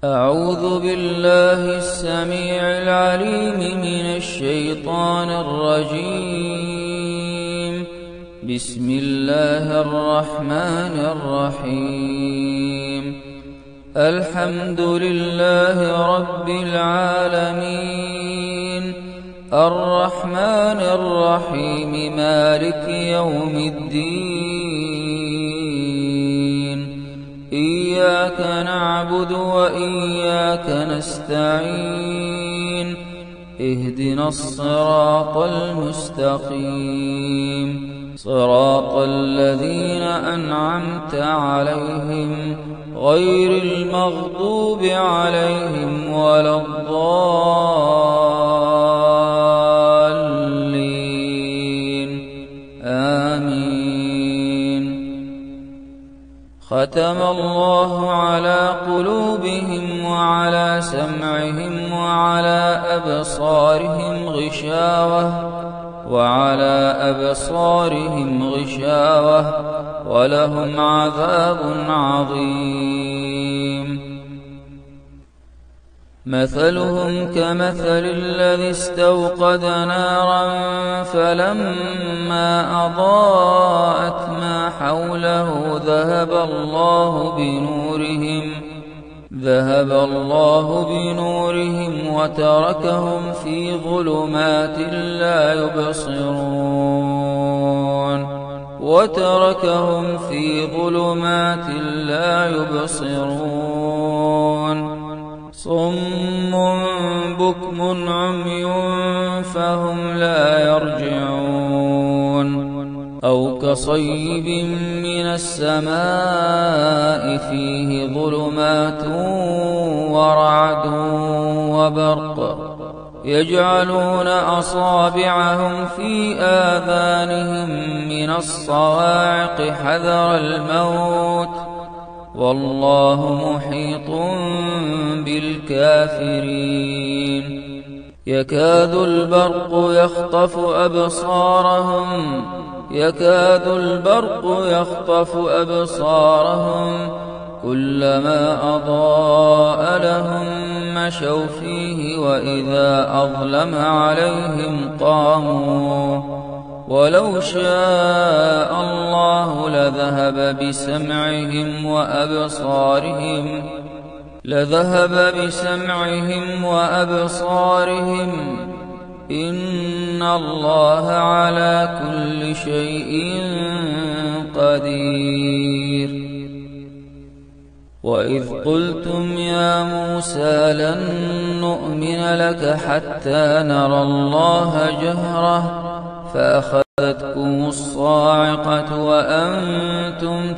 أعوذ بالله السميع العليم من الشيطان الرجيم. بسم الله الرحمن الرحيم. الحمد لله رب العالمين، الرحمن الرحيم، مالك يوم الدين. إياك نعبد وإياك نستعين. اهدنا الصراط المستقيم، صراط الذين أنعمت عليهم غير المغضوب عليهم ولا الضالين. آمين. ختم الله على قلوبهم وعلى سمعهم وعلى أبصارهم غشاوة ولهم عذاب عظيم. مثلهم كمثل الذي استوقد نارا فلما أضاءت ما حوله ذهب الله بنورهم وتركهم في ظلمات لا يبصرون. صم بكم عمي فهم لا يرجعون. أو كصيب من السماء فيه ظلمات ورعد وبرق يجعلون أصابعهم في آذانهم من الصواعق حذر الموت والله محيط بالكافرين. يكاد البرق يخطف أبصارهم كلما أضاء لهم مشوا فيه وإذا أظلم عليهم قاموا. ولو شاء الله لذهب بسمعهم وأبصارهم إن الله على كل شيء قدير. وإذ قلتم يا موسى لن نؤمن لك حتى نرى الله جهرة فأخذتكم الصاعقة وأنتم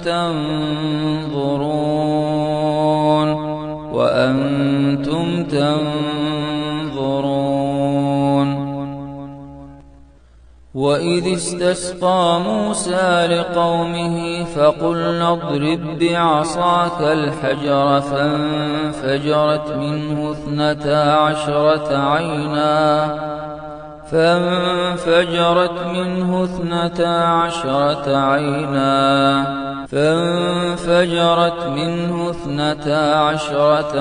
تنظرون. وإذ استسقى موسى لقومه فقلنا اضرب بعصاك الحجر فانفجرت منه اثنتا عشرة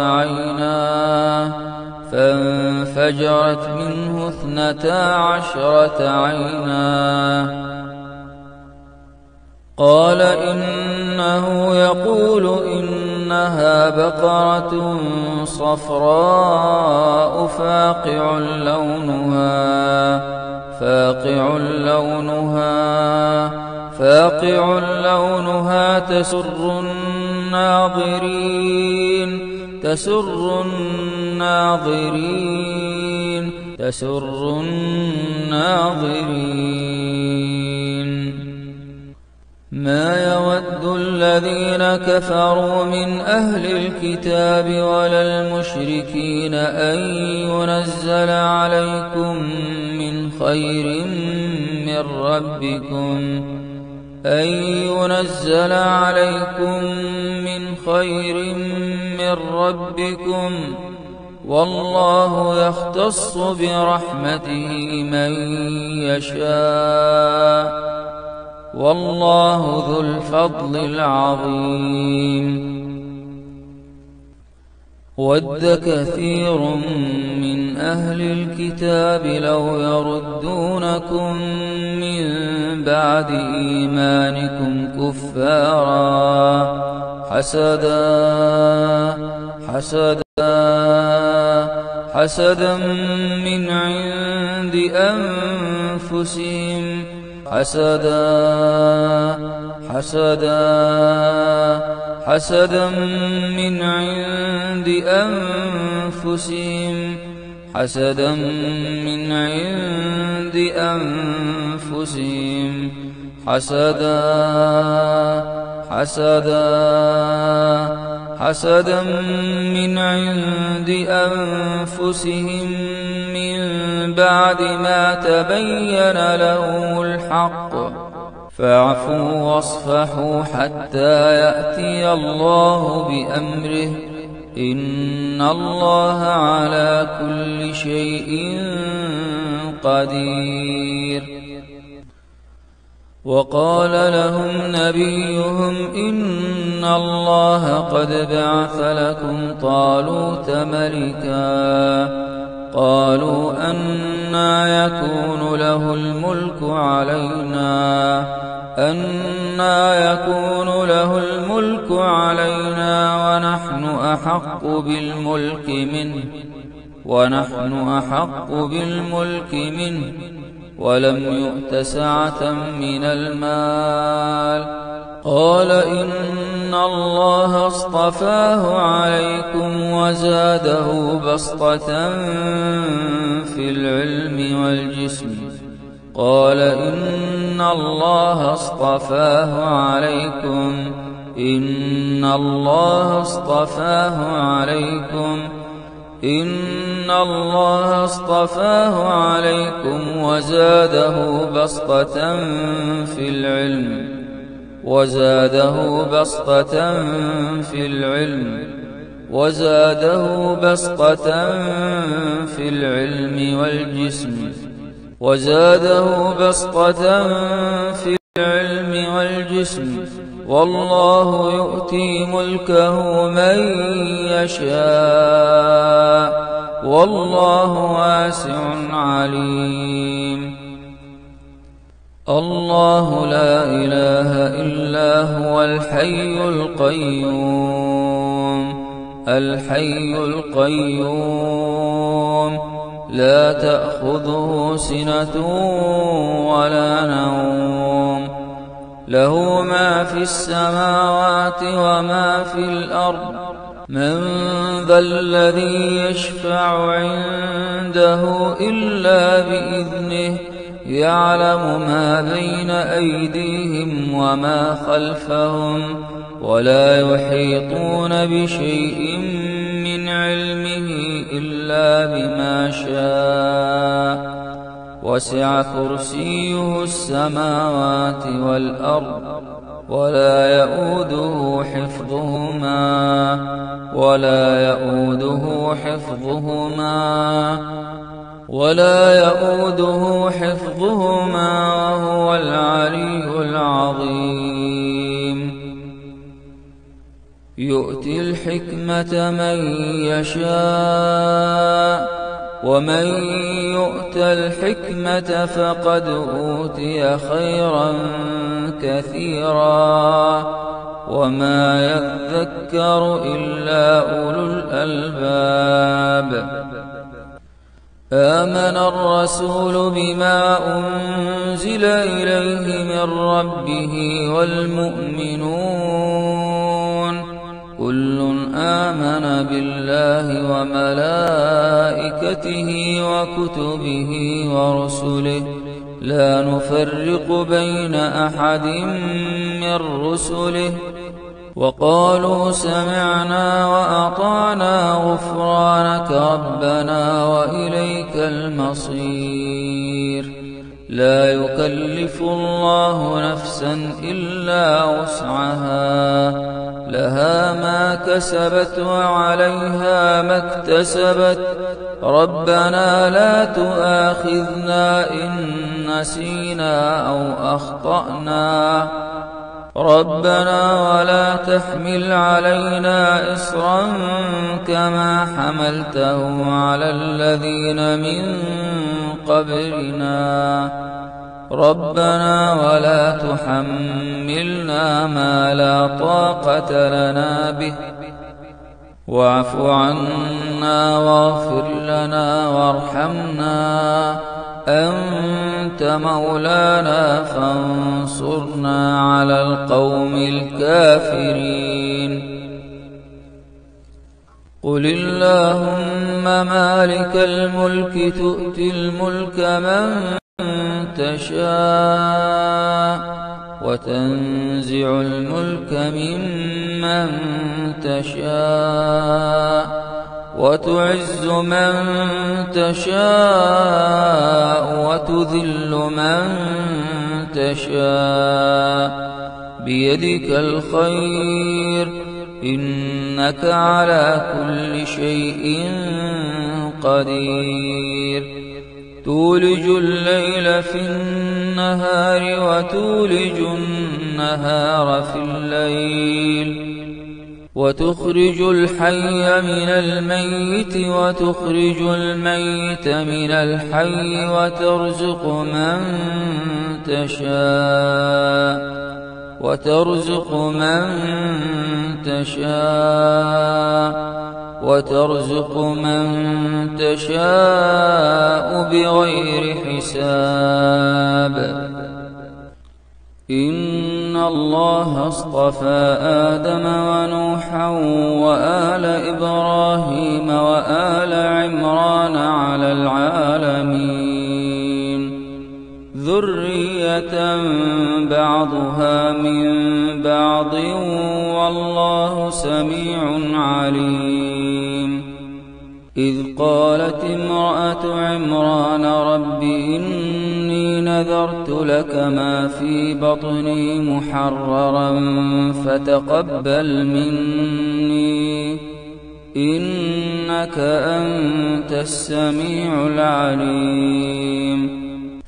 عينا. قال إنه يقول إنها بقرة صفراء فاقع لونها تسر الناظرين. ما يود الذين كفروا من أهل الكتاب ولا المشركين أن ينزل عليكم من خير من ربكم والله يختص برحمته من يشاء والله ذو الفضل العظيم. وَدَّ كَثِيرٌ مِّنْ أَهْلِ الْكِتَابِ لَوْ يَرُدُّونَكُم مِّن بَعْدِ إِيمَانِكُمْ كُفَّارًا حَسَدًا مِّنْ عِندِ أَنفُسِهِمْ حسدا من عند أنفسهم من بعد ما تبين لهم الحق فاعفوا واصفحوا حتى يأتي الله بأمره إن الله على كل شيء قدير. وقال لهم نبيهم إن الله قد بعث لكم طالوت ملكا قالوا أنى يكون له الملك علينا ونحن أحق بالملك منه ولم يؤت سعة من المال قال إن الله اصطفاه عليكم وزاده بسطة في العلم والجسم والله يؤتي ملكه من يشاء والله واسع عليم. الله لا إله إلا هو الحي القيوم لا تأخذه سنة ولا نوم له ما في السماوات وما في الأرض من ذا الذي يشفع عنده إلا بإذنه يعلم ما بين أيديهم وما خلفهم ولا يحيطون بشيء من علمه إلا بما شاء وسع كرسيه السماوات والأرض ولا يؤوده حفظهما وهو العلي العظيم. يؤتي الحكمة من يشاء ومن يؤت الحكمة فقد أوتي خيرا كثيرا وما يذكر إلا أولو الألباب. آمن الرسول بما أنزل إليه من ربه والمؤمنون كل آمن بالله وملائكته وكتبه ورسله لا نفرق بين أحد من رسله وقالوا سمعنا وأطعنا غفرانك ربنا وإليك المصير. لا يكلف الله نفسا إلا وسعها لها ما كسبت وعليها ما اكتسبت ربنا لا تؤاخذنا إن نسينا أو أخطأنا ربنا ولا تحمل علينا إصرا كما حملته على الذين من قبلنا ربنا ولا تحملنا ما لا طاقة لنا به واعف عنا واغفر لنا وارحمنا أنت مولانا فانصرنا على القوم الكافرين قل اللهم مالك الملك تؤتي الملك من تشاء وتنزع الملك ممن تشاء وتعز من تشاء وتذل من تشاء بيدك الخير إنك على كل شيء قدير تولج الليل في النهار وتولج النهار في الليل وتخرج الحي من الميت وتخرج الميت من الحي وترزق من تشاء بغير حساب إن الله اصطفى آدم ونوحا وآل إبراهيم وآل عمران على العالمين ذرية بعضها من بعض والله سميع عليم إذ قالت امرأة عمران رب إني نذرت لك ما في بطني محررا فتقبل مني إنك أنت السميع العليم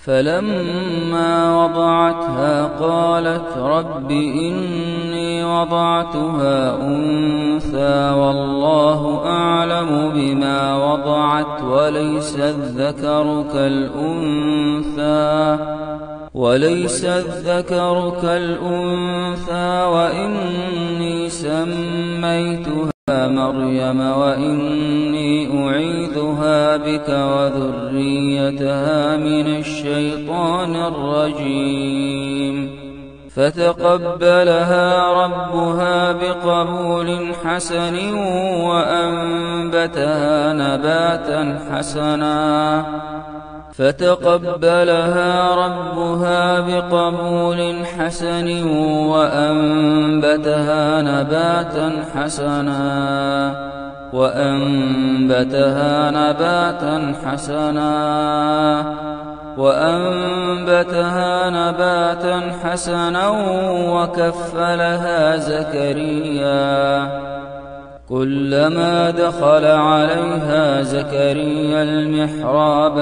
فلما وضعتها قالت رب إني وضعتها أنثى والله أعلم بما وضعت وليس الذكر كالأنثى وإني سميتها مريم وإني أعيذها بك وذريتها من الشيطان الرجيم فتقبلها ربها بقبول حسن وأنبتها نباتا حسنا وكفلها زكريا كلما دخل عليها زكريا المحراب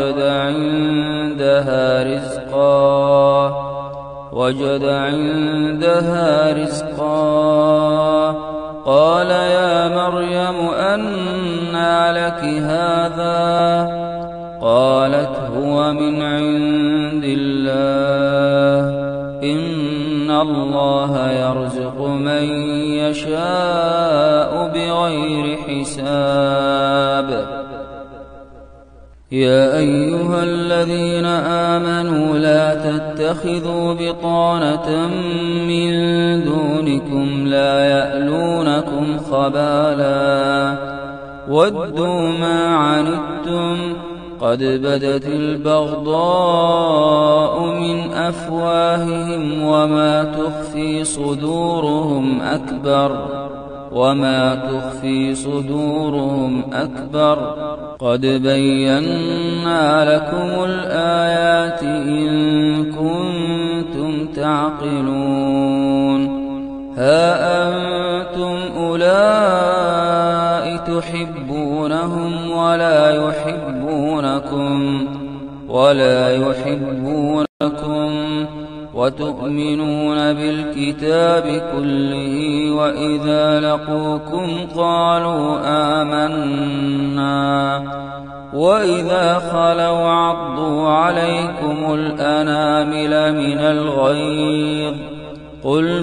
وجد عندها رزقا قال يا مريم أنى لك هذا قالت هو من عند الله إن الله يرزق من يشاء بغير حساب يا أيها الذين آمنوا لا تتخذوا بطانة من دونكم لا يألونكم خبالا ودوا ما عنتم قد بدت البغضاء من أفواههم وما تخفي صدورهم أكبر قد بينا لكم الآيات إن كنتم تعقلون ها أنتم أولئك تحبونهم وتؤمنون بالكتاب كله، وإذا لقوكم قالوا آمنا، وإذا خلوا عضوا عليكم الأنامل من الغيظ. قل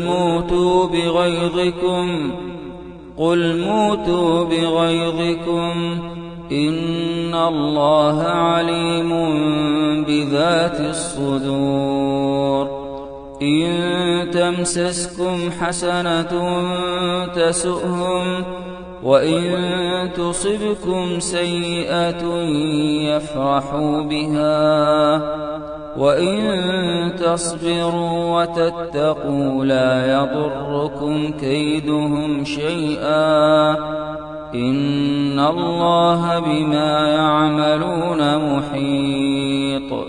موتوا بغيظكم إن الله عليم بذات الصدور. إن تمسسكم حسنة تسؤهم، وإن تصبكم سيئة يفرحوا بها، وإن تصبروا وتتقوا لا يضركم كيدهم شيئا، إن الله بما يعملون محيط.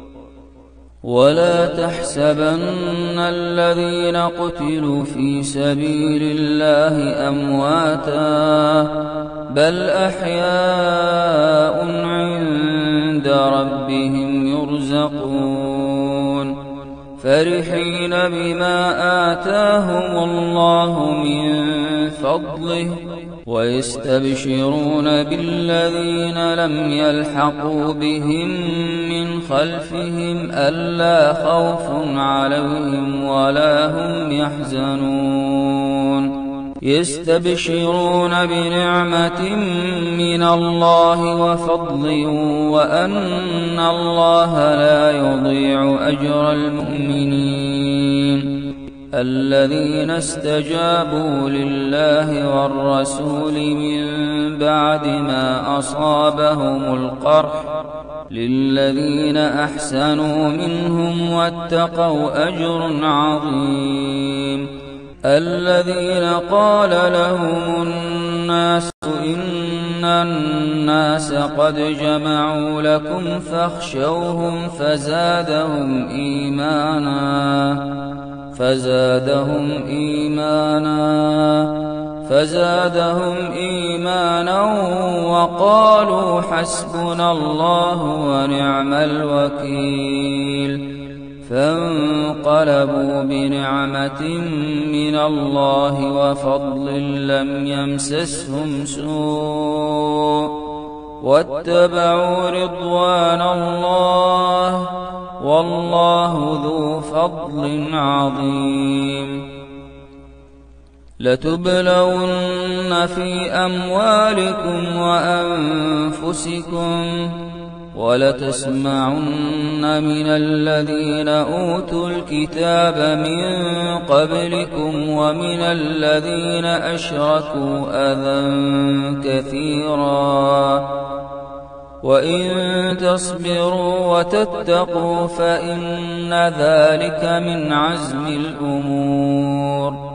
ولا تحسبن الذين قتلوا في سبيل الله أمواتا، بل أحياء عند ربهم يرزقون، فرحين بما آتاهم الله من فضله، ويستبشرون بالذين لم يلحقوا بهم من خلفهم ألا خوف عليهم ولا هم يحزنون. يستبشرون بنعمة من الله وفضل، وأن الله لا يضيع أجر المؤمنين. الذين استجابوا لله والرسول من بعد ما أصابهم القرح، للذين أحسنوا منهم واتقوا أجر عظيم. الذين قال لهم الناس إن الناس قد جمعوا لكم فاخشوهم فزادهم إيمانا وقالوا حسبنا الله ونعم الوكيل. فانقلبوا بنعمة من الله وفضل لم يمسسهم سوء، واتبعوا رضوان الله، والله ذو فضل عظيم. لتبلون في أموالكم وأنفسكم، ولتسمعن من الذين أوتوا الكتاب من قبلكم ومن الذين أشركوا أذى كثيرا، وإن تصبروا وتتقوا فإن ذلك من عزم الأمور.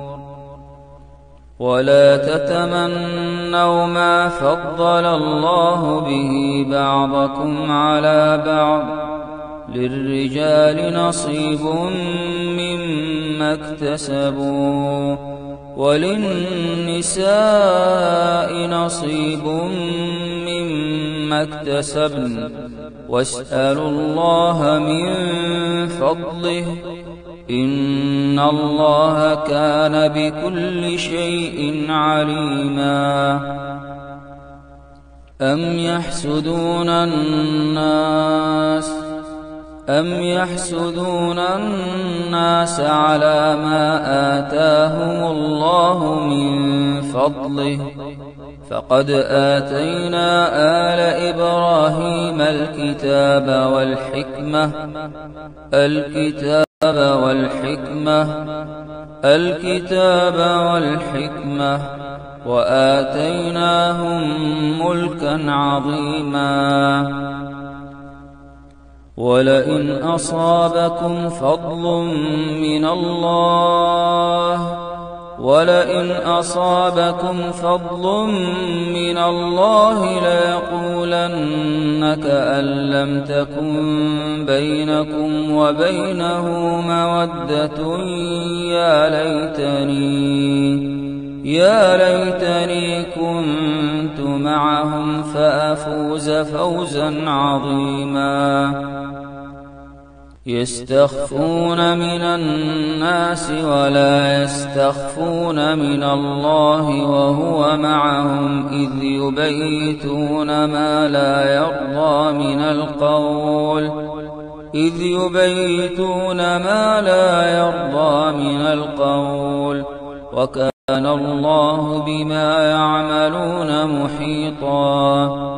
ولا تتمنوا ما فضل الله به بعضكم على بعض، للرجال نصيب مما اكتسبوا، وللنساء نصيب مما اكتسبن، واسألوا الله من فضله، إن الله كان بكل شيء عليما. أم يحسدون الناس على ما آتاهم الله من فضله، فقد آتينا آل إبراهيم الكتاب والحكمة وآتيناهم ملكا عظيما. ولئن أصابكم فضل من الله ليقولن كأن لم تكن بينكم وبينه مودة يا ليتني كنت معهم فأفوز فوزا عظيما. يستخفون من الناس ولا يستخفون من الله وهو معهم إذ يبيتون ما لا يرضى من القول وكان الله بما يعملون محيطا.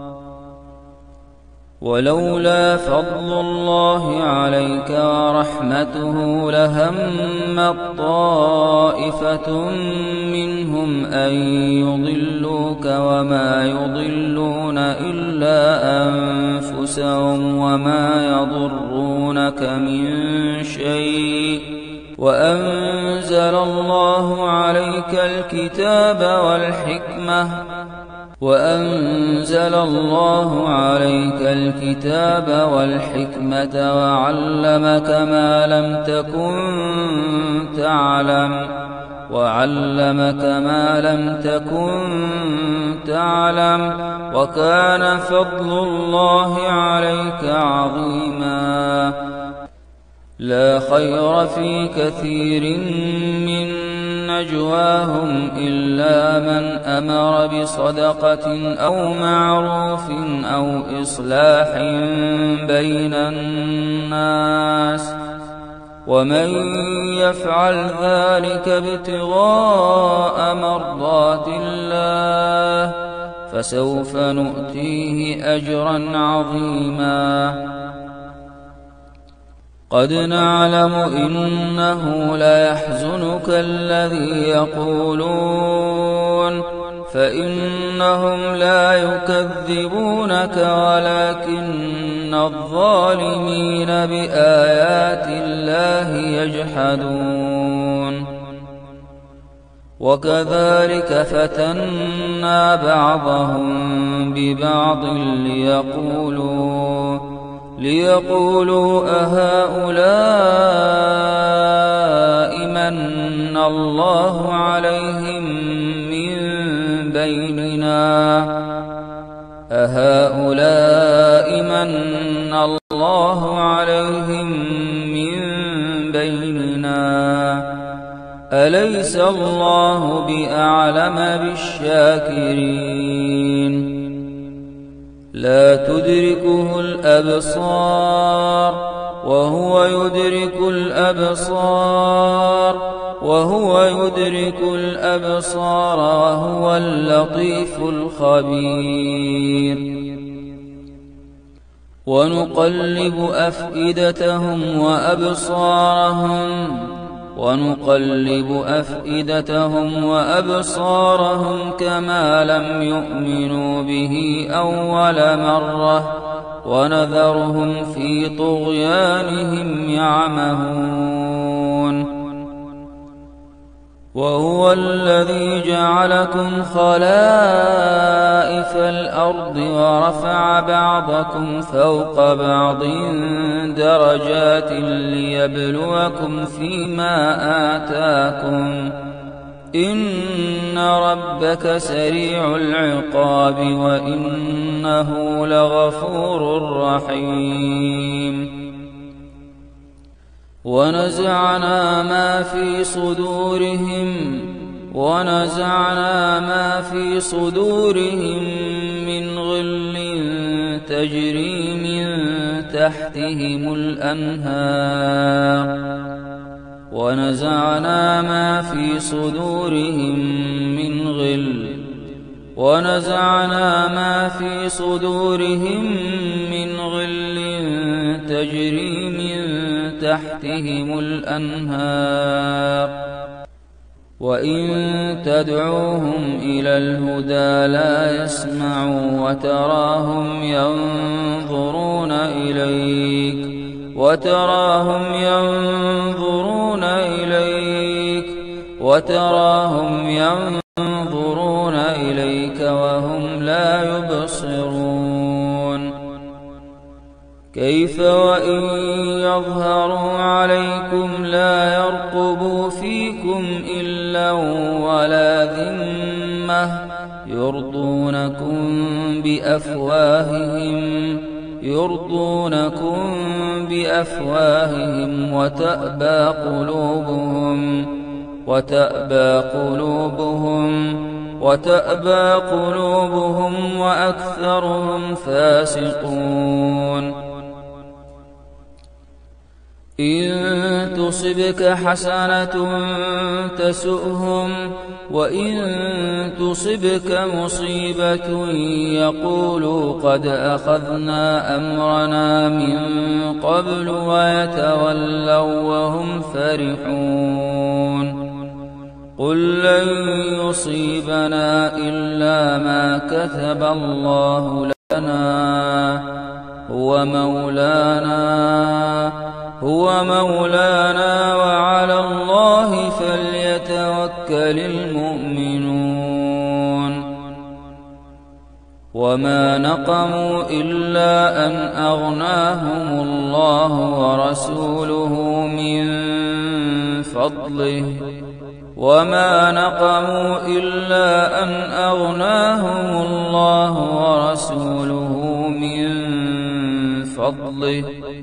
ولولا فضل الله عليك ورحمته لهمت طائفة منهم أن يضلوك وما يضلون إلا أنفسهم وما يضرونك من شيء وأنزل الله عليك الكتاب والحكمة وعلمك ما لم تكن تعلم وكان فضل الله عليك عظيما. لا خير في كثير من نجواهم إلا من أمر بصدقة أو معروف أو إصلاح بين الناس ومن يفعل ذلك ابتغاء مرضات الله فسوف نؤتيه أجرا عظيما. قد نعلم إنه ليحزنك الذي يقولون فإنهم لا يكذبونك ولكن الظالمين بآيات الله يجحدون. وكذلك فتنا بعضهم ببعض ليقولوا أهؤلاء من الله عليهم من بيننا أليس الله بأعلم بالشاكرين. لا تدركه الأبصار وهو يدرك الأبصار وهو اللطيف الخبير. ونقلب أفئدتهم وأبصارهم كما لم يؤمنوا به أول مرة ونذرهم في طغيانهم يعمهون. وهو الذي جعلكم خلائف الأرض ورفع بعضكم فوق بعض درجات ليبلوكم فيما آتاكم إن ربك سريع العقاب وإنه لغفور رحيم. ونزعنا ما في صدورهم من غل تجري من تحتهم الأنهار وإن تدعوهم إلى الهدى لا يسمعوا وتراهم ينظرون إليك وهم لا يبصرون. كيف وإن يظهروا عليكم لا يرقبوا فيكم إلا ولا يرضونكم يرضونكم بأفواههم وتأبى قلوبهم وأكثرهم فاسقون. إن تصبك حسنة تسؤهم وإن تصبك مصيبة يقولوا قد أخذنا أمرنا من قبل ويتولوا وهم فرحون. قل لن يصيبنا إلا ما كتب الله لنا هو مولانا وعلى الله فليتوكل المؤمنون. وما نقموا إلا أن أغناهم الله ورسوله من فضله.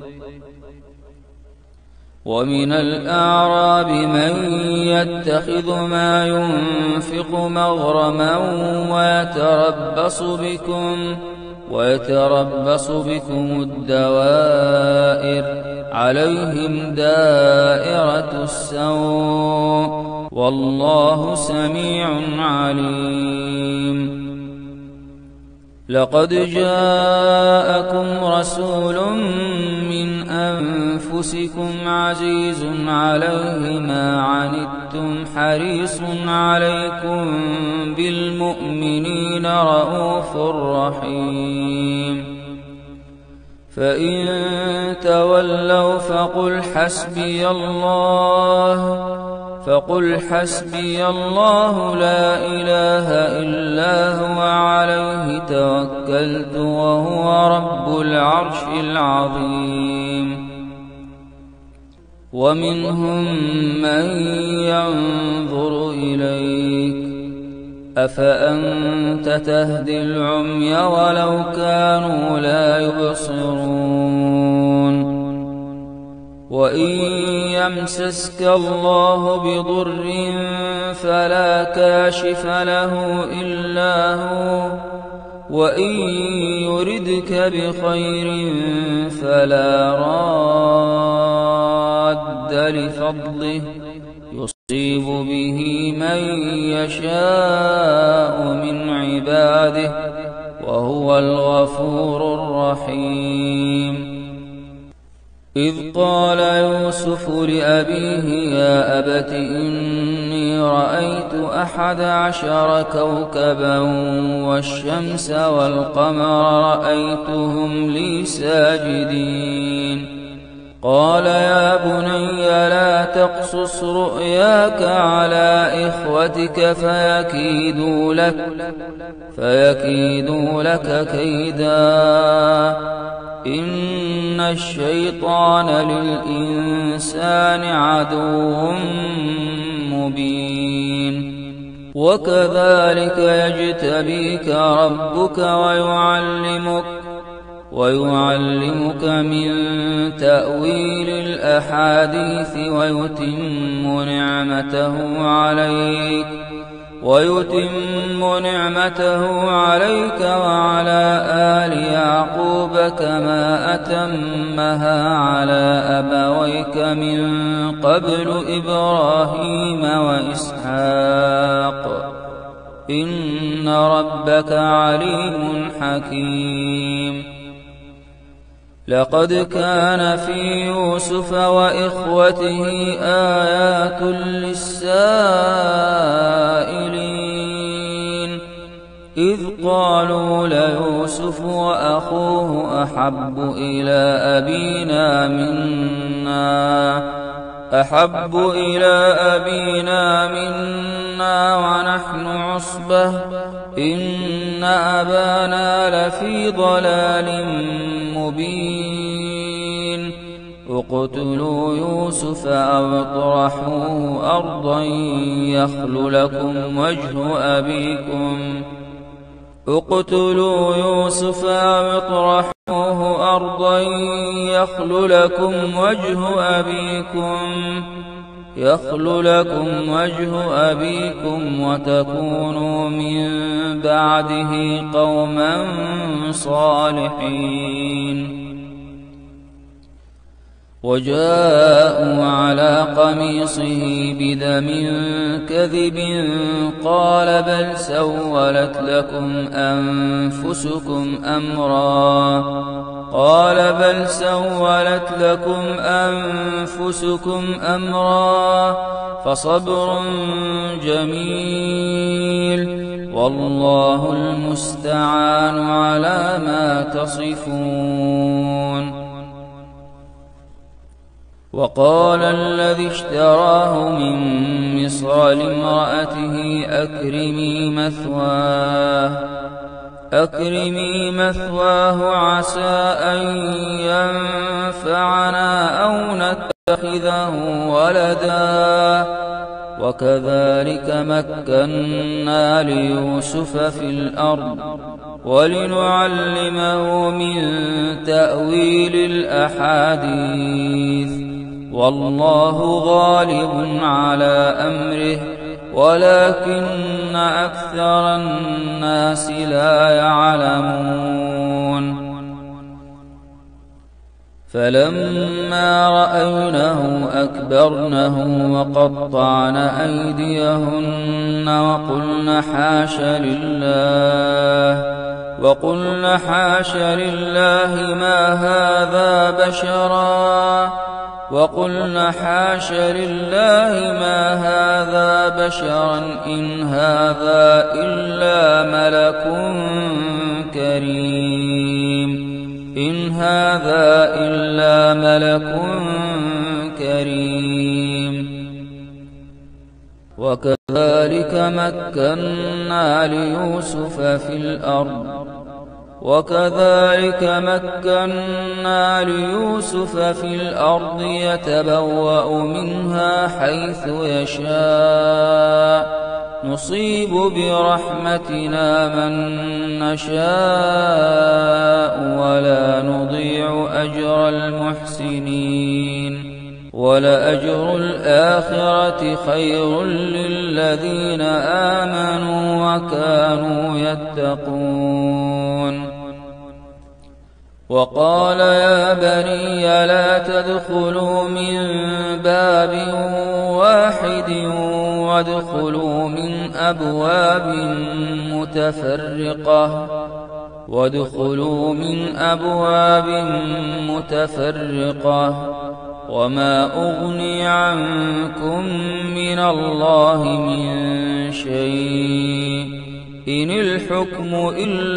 ومن الأعراب من يتخذ ما ينفق مغرما ويتربص بكم الدوائر عليهم دائرة السوء والله سميع عليم. لقد جاءكم رسول من أنفسكم عزيز عليه ما عنتم حريص عليكم بالمؤمنين رءوف رحيم. فإن تولوا فقل حسبي الله لا إله إلا هو عليه توكلت وهو رب العرش العظيم. ومنهم من ينظر إليك أفأنت تهدي العمي ولو كانوا لا يبصرون. وإن يمسسك الله بضر فلا كاشف له إلا هو وإن يردك بخير فلا راد لفضله يصيب به من يشاء من عباده وهو الغفور الرحيم. إذ قال يوسف لأبيه يا أبت إني رأيت 11 كوكبا والشمس والقمر رأيتهم لي ساجدين. قال يا بني لا تقصص رؤياك على إخوتك فيكيدوا لك كيدا إن الشيطان للإنسان عدو مبين. وكذلك يجتبيك ربك ويعلمك من تأويل الأحاديث ويتم نعمته عليك وعلى آل يعقوب كما أتمها على أبويك من قبل إبراهيم وإسحاق إن ربك عليم حكيم. لقد كان في يوسف وإخوته آيات للسائلين إذ قالوا ليوسف وأخوه أحب إلى أبينا منا ونحن عصبة إن أبانا لفي ضلال مبين. اقتلوا يوسف أو اطرحوه أرضا يخل لكم وجه أبيكم اقتلوا يوسف أو اطرحوه أرضا يخل لكم وجه أبيكم وتكونوا من بعده قوما صالحين. وجاءوا على قميصه بدم كذب قال بل سولت لكم أنفسكم أمرا فصبر جميل والله المستعان على ما تصفون. وقال الذي اشتراه من مصر لامرأته أكرمي مثواه عسى أن ينفعنا أو نتخذه ولدا وكذلك مكنا ليوسف في الأرض ولنعلمه من تأويل الأحاديث والله غالب على أمره ولكن أكثر الناس لا يعلمون. فلما رأينه أكبرنه وقطعن أيديهن وقلن حاش لله ما هذا بشرا إن هذا إلا ملك كريم. وكذلك مكنا ليوسف في الأرض يتبوأ منها حيث يشاء نصيب برحمتنا من نشاء ولا نضيع أجر المحسنين ولأجر الآخرة خير للذين آمنوا وكانوا يتقون. وقال يا بني لا تدخلوا من باب واحد وادخلوا من أبواب متفرقة وما أغني عنكم من الله من شيء إن الحكم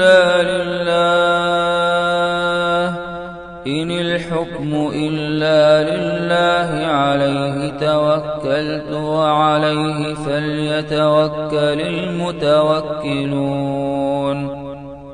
إلا لله عليه توكلت وعليه فليتوكل المتوكلون.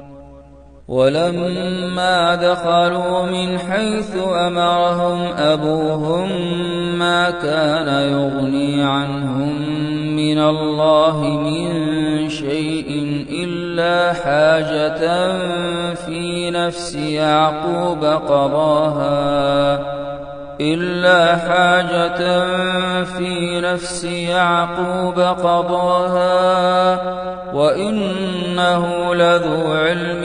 ولما دخلوا من حيث أمرهم أبوهم ما كان يغني عنهم من الله من شيء إلا حاجة في نفس يعقوب قضاها وإنه لذو علم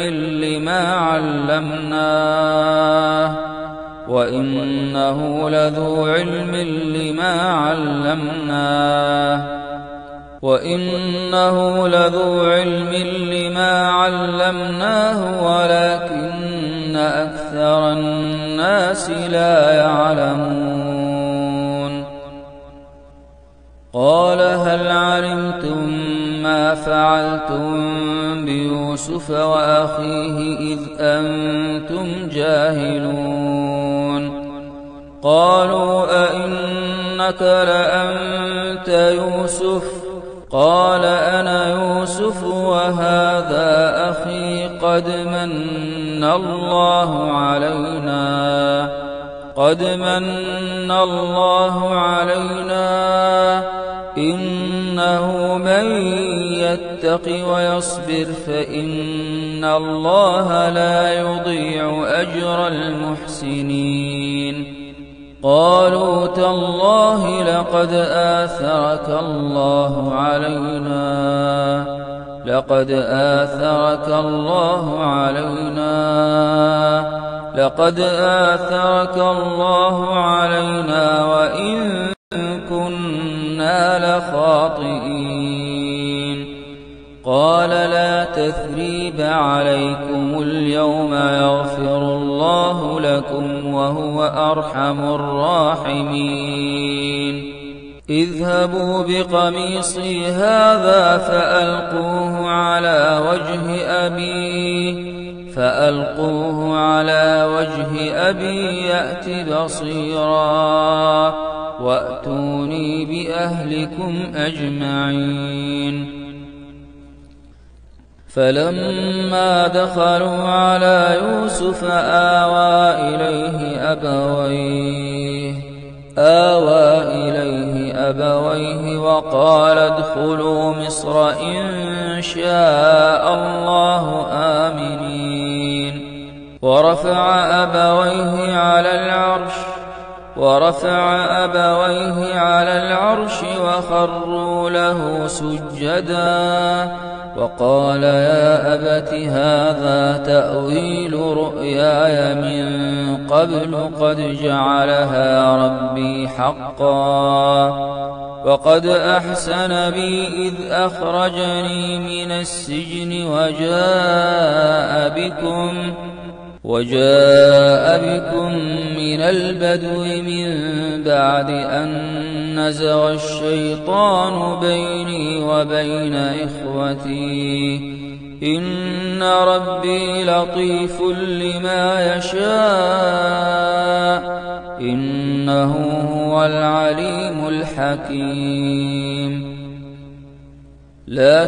لما علمناه ولكن أكثر الناس لا يعلمون. قال هل علمتم ما فعلتم بيوسف وأخيه إذ أنتم جاهلون؟ قالوا أئنك لأنت يوسف؟ قال أنا يوسف وهذا أخي قد من الله علينا إنه من يتق ويصبر فإن الله لا يضيع أجر المحسنين. قالوا تالله لقد آثرك الله علينا وإن كنا لخاطئين. قال لا تثريب عليكم اليوم يغفر الله لكم وهو أرحم الراحمين. اذهبوا بقميصي هذا فألقوه على وجه أبي يأت بصيرا وأتوني بأهلكم أجمعين. فلما دخلوا على يوسف آوى إليه أبويه وقال ادخلوا مصر إن شاء الله آمنين. ورفع أبويه على العرش وخروا له سجدا وقال يا أبت هذا تأويل رؤياي من قبل قد جعلها ربي حقا وقد أحسن بي إذ أخرجني من السجن وجاء بكم من البدو من بعد أن نزغ الشيطان بيني وبين إخوتي إن ربي لطيف لما يشاء إنه هو العليم الحكيم. لا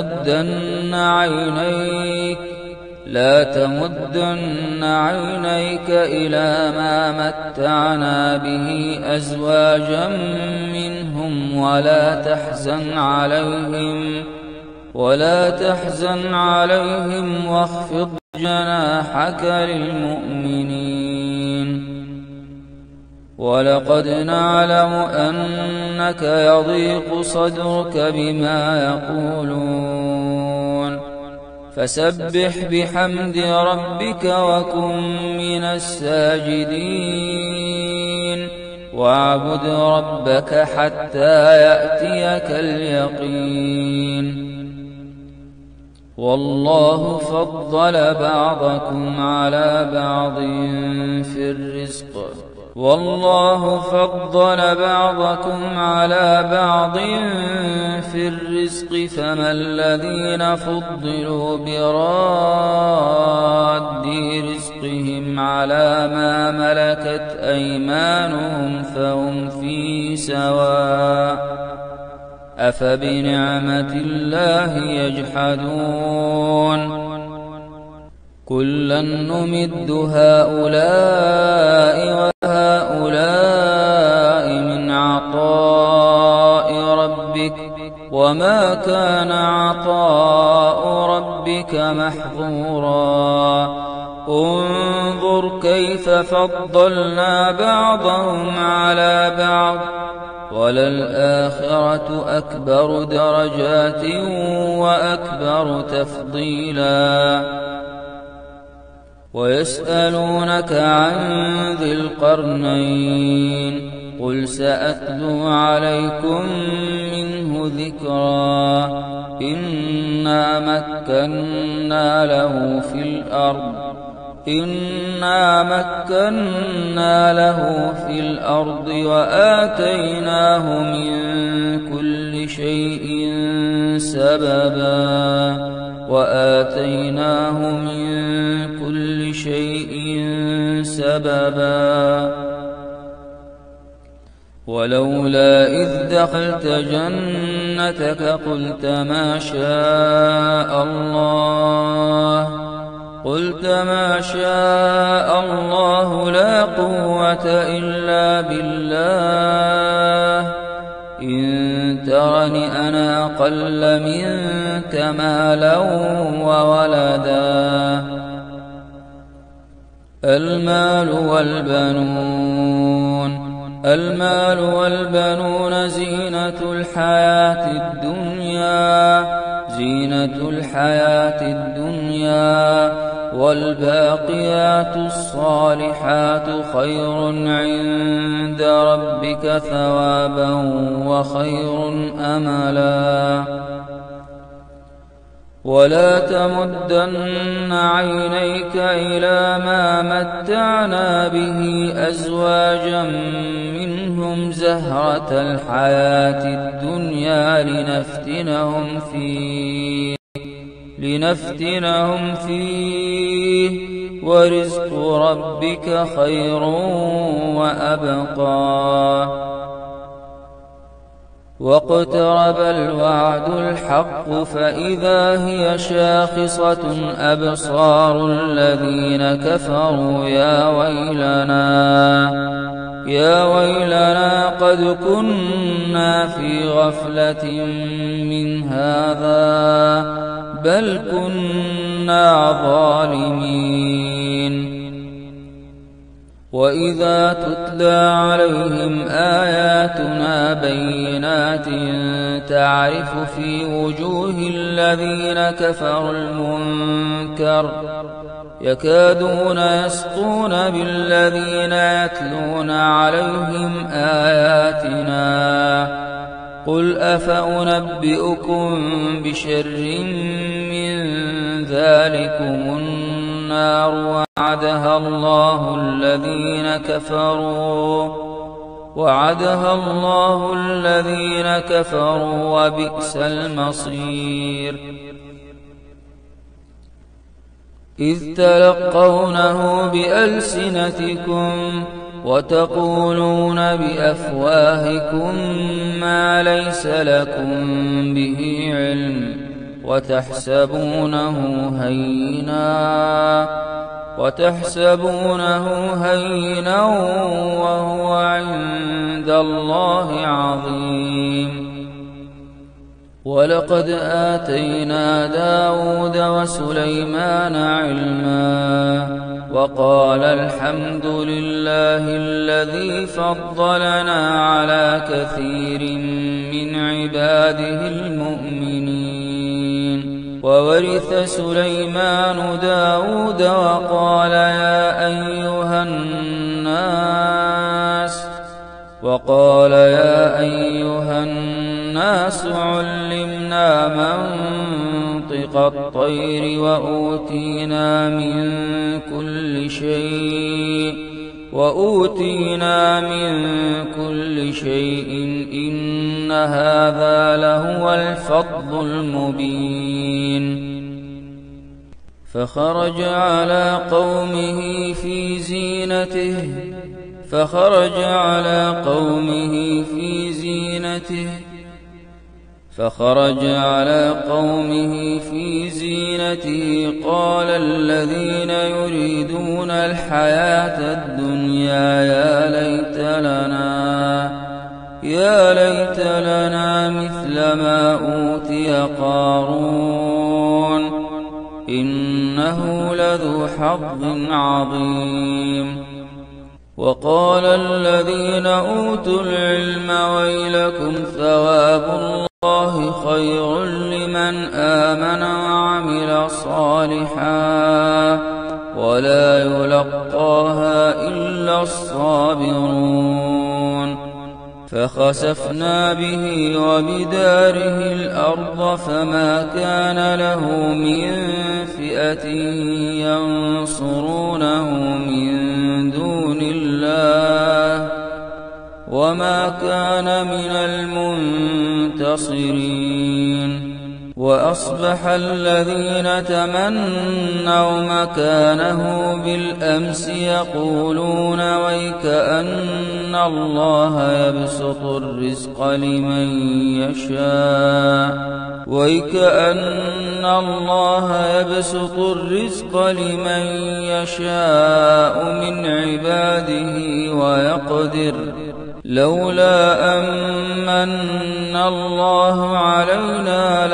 تمدن عينيك إلى ما متعنا به أزواجا منهم ولا تحزن عليهم واخفض جناحك للمؤمنين. ولقد نعلم أنك يضيق صدرك بما يقولون فسبح بحمد ربك وكن من الساجدين واعبد ربك حتى يأتيك اليقين. والله فضل بعضكم على بعض في الرزق فما الذين فضلوا براد رزقهم على ما ملكت أيمانهم فهم فيه سواء أفبنعمة الله يجحدون. كلا نمد هؤلاء وهؤلاء من عطاء ربك وما كان عطاء ربك محظورا. انظر كيف فضلنا بعضهم على بعض وللآخرة أكبر درجات وأكبر تفضيلا. ويسألونك عن ذي القرنين قل سأتلو عليكم منه ذكرا. إنا مكنا له في الأرض وآتيناه من كل شيء سببا. ولولا إذ دخلت جنتك قلت ما شاء الله لا قوة إلا بالله إن ترني أنا أقل منك مالا وولدا المال والبنون زينة الحياة الدنيا والباقيات الصالحات خير عند ربك ثوابا وخير أملا ولا تمدن عينيك إلى ما متعنا به أزواجا منهم زهرة الحياة الدنيا لنفتنهم فيه ورزق ربك خير وأبقى واقترب الوعد الحق فإذا هي شاخصة أبصار الذين كفروا يا ويلنا قد كنا في غفلة من هذا بل كنا ظالمين وإذا تتلى عليهم آياتنا بينات تعرف في وجوه الذين كفروا المنكر يكادون يسطون بالذين يتلون عليهم آياتنا قل أفأنبئكم بشر من ذلكم النار وعدها الله الذين كفروا وبئس المصير إذ تلقونه بألسنتكم وتقولون بأفواهكم ما ليس لكم به علم وتحسبونه هينا وهو عند الله عظيم ولقد آتينا داود وسليمان علما وقال الحمد لله الذي فضلنا على كثير من عباده المؤمنين وورث سليمان داود وقال يا أيها الناس علمنا منطق الطير وأوتينا من كل شيء إن هذا لهو الفضل المبين فخرج على قومه في زينته قال الذين يريدون الحياة الدنيا يا ليت لنا مثل ما أوتي قارون إنه لذو حظ عظيم وقال الذين أوتوا العلم ويلكم ثواب الله خير لمن آمن وعمل صالحا ولا يلقاها إلا الصابرون فخسفنا به وبداره الأرض فما كان له من فئة ينصرونه من دون الله وما كان من المنتصرين وأصبح الذين تمنوا مكانه بالأمس يقولون ويكأن الله يبسط الرزق لمن يشاء من عباده ويقدر لولا أمن الله علينا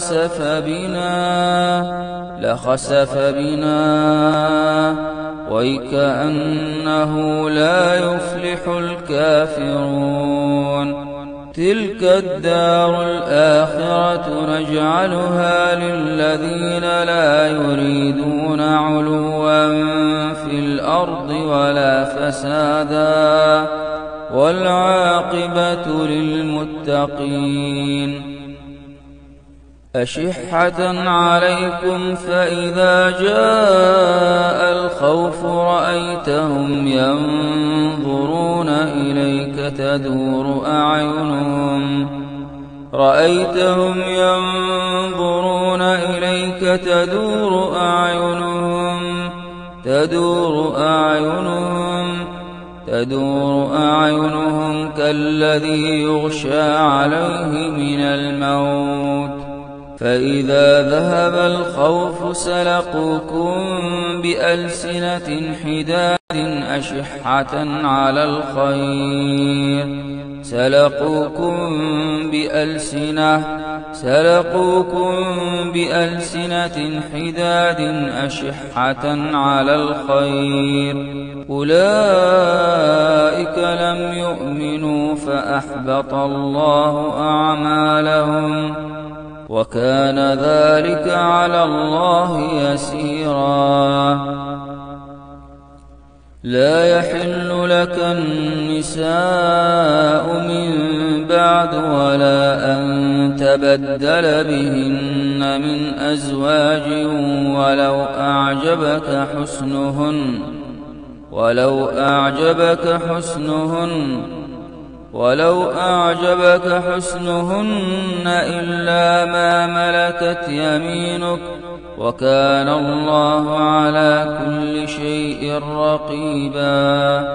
لخسف بنا وكأنه لا يفلح الكافرون. تلك الدار الآخرة نجعلها للذين لا يريدون علوا في الأرض ولا فسادا والعاقبة للمتقين. أشحة عليكم فإذا جاء الخوف رأيتهم ينظرون إليك تدور أعينهم كالذي يغشى عليه من الموت. فإذا ذهب الخوف سلقوكم بألسنة حداد أشحة على الخير أولئك لم يؤمنوا فأحبط الله أعمالهم وكان ذلك على الله يسيرا. لا يحل لك النساء من بعد ولا أن تبدل بهن من أزواج ولو أعجبك حسنهن إلا ما ملكت يمينك وكان الله على كل شيء رقيبا.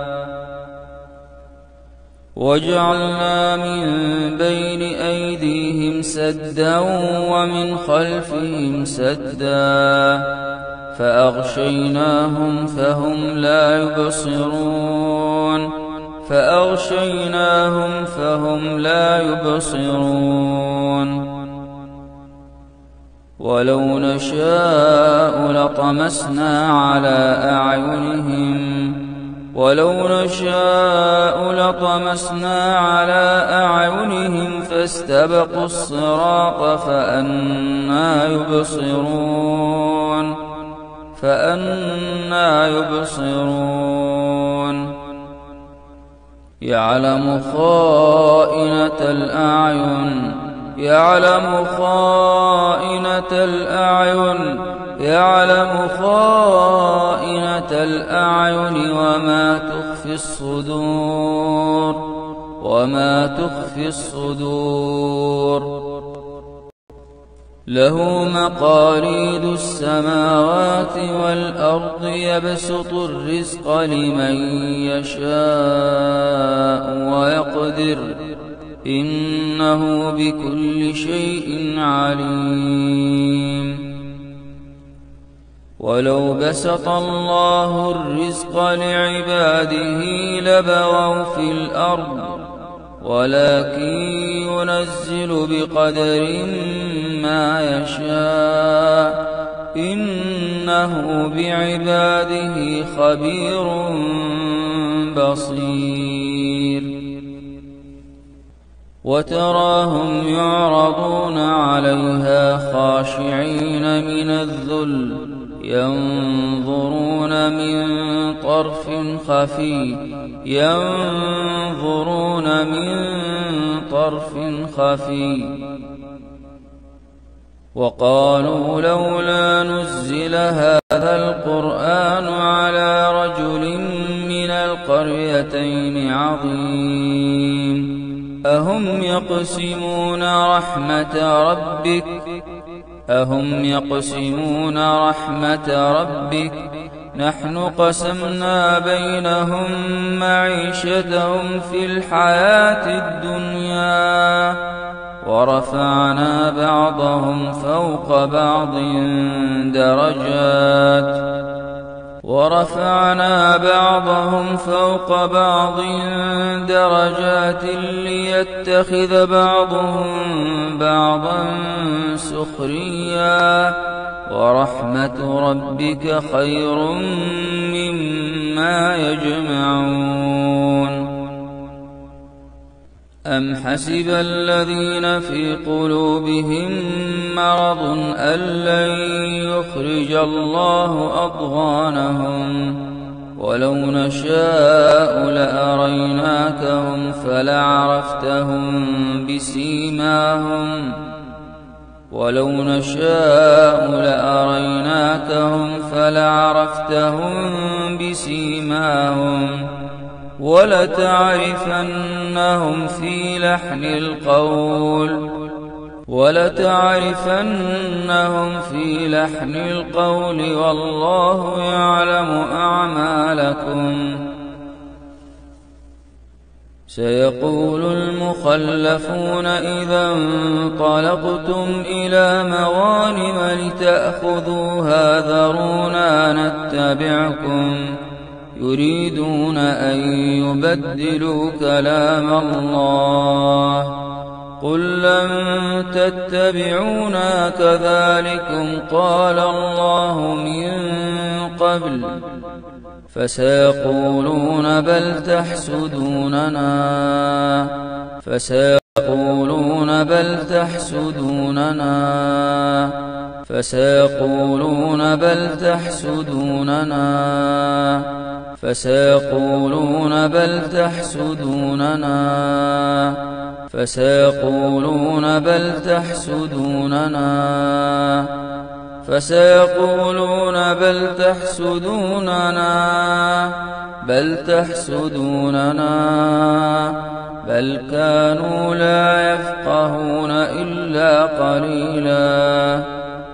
وجعلنا من بين أيديهم سدا ومن خلفهم سدا فأغشيناهم فهم لا يبصرون. ولو نشاء لطمسنا على أعينهم فاستبقوا الصراط فأنى يبصرون. يعلم خائنة الأعين وما تخفي الصدور. له مقاليد السماوات والأرض يبسط الرزق لمن يشاء ويقدر إنه بكل شيء عليم. ولو بسط الله الرزق لعباده لبغوا في الأرض ولكن ينزل بقدر ما يشاء إنه بعباده خبير بصير. وتراهم يعرضون عليها خاشعين من الذل ينظرون من طرف خفي وقالوا لولا نزل هذا القرآن على رجل من القريتين عظيم أهم يقسمون رحمة ربك نحن قسمنا بينهم معيشتهم في الحياة الدنيا ورفعنا بعضهم فوق بعض درجات ورفعنا بعضهم فوق بعض درجات ليتخذ بعضهم بعضا سخريا ورحمة ربك خير مما يجمعون أم حسب الذين في قلوبهم مرض أن لن يخرج الله أضغانهم ولو نشاء لأريناكهم فلعرفتهم بسيماهم ولتعرفنهم في لحن القول والله يعلم أعمالكم سيقول المخلفون إذا انطلقتم إلى مغانم لتأخذوها ذرونا نتبعكم يريدون أن يبدلوا كلام الله قل لن تتبعونا كذلكم قال الله من قبل فسيقولون بل تحسدوننا بل كانوا لا يفقهون إلا قليلا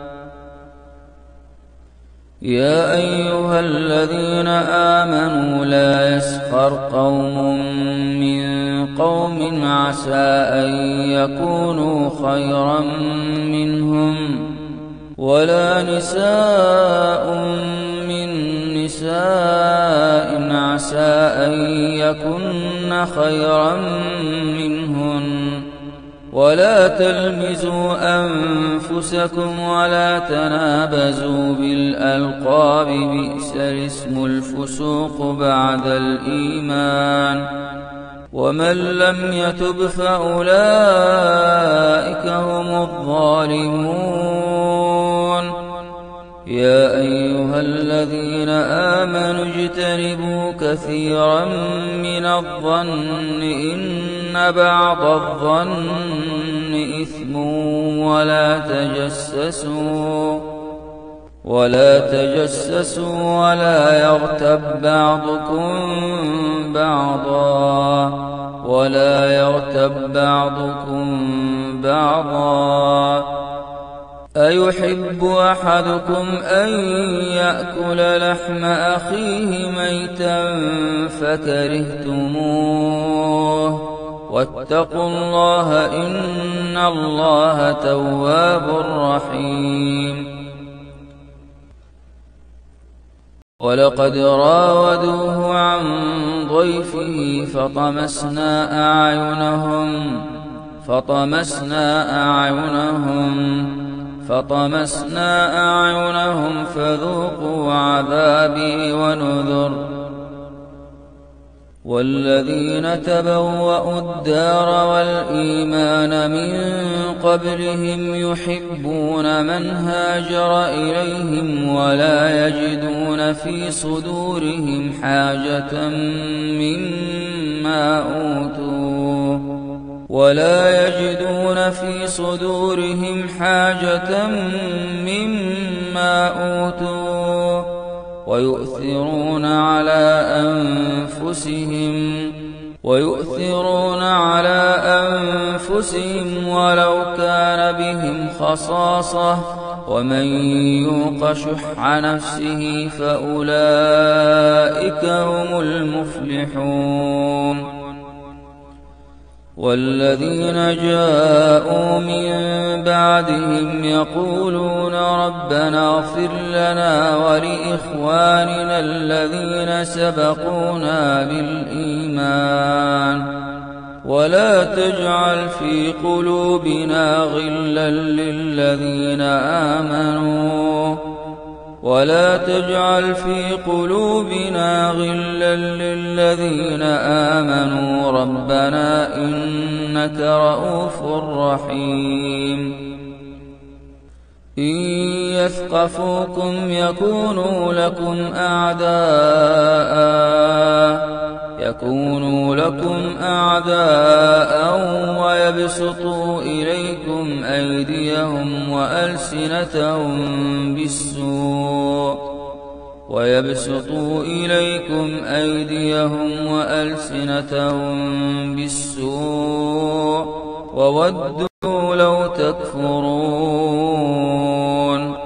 يا أيها الذين آمنوا لا يسخر قوم من قوم عسى أن يكونوا خيرا منهم ولا نساء من نساء عسى أن يكن خيرا منهن ولا تلمزوا أنفسكم ولا تنابزوا بالألقاب بئس الاسم الفسوق بعد الإيمان ومن لم يتب فأولئك هم الظالمون يا أيها الذين آمنوا اجتنبوا كثيرا من الظن إن بعض الظن إثم ولا تجسسوا ولا يغتب بعضكم بعضا أيحب أحدكم أن يأكل لحم أخيه ميتا فكرهتموه واتقوا الله إن الله تواب رحيم ولقد راودوه عن ضيفه فطمسنا أعينهم فذوقوا عذابي ونذر والذين تبوأوا الدار والإيمان من قبلهم يحبون من هاجر إليهم ولا يجدون في صدورهم حاجة مما أوتوا ويؤثرون على أنفسهم ولو كان بهم خصاصة ومن يوق شح نفسه فأولئك هم المفلحون والذين جاءوا من بعدهم يقولون ربنا اغفر لنا ولإخواننا الذين سبقونا بالإيمان ولا تجعل في قلوبنا غلا للذين آمنوا ربنا إنك رؤوف رحيم إن يثقفوكم يكونوا لكم أعداء ويبسطوا إليكم أيديهم وألسنتهم بالسوء وودوا لو تكفرون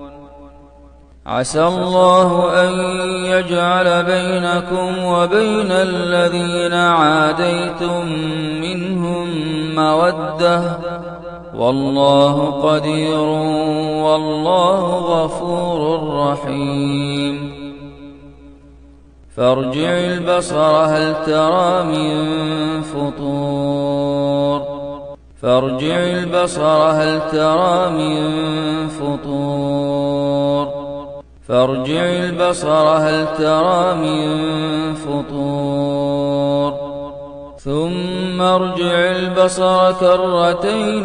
عسى الله أن يجعل بينكم وبين الذين عاديتم منهم مودة والله قدير والله غفور رحيم فارجع البصر هل ترى من فطور ثم ارجع البصر كرتين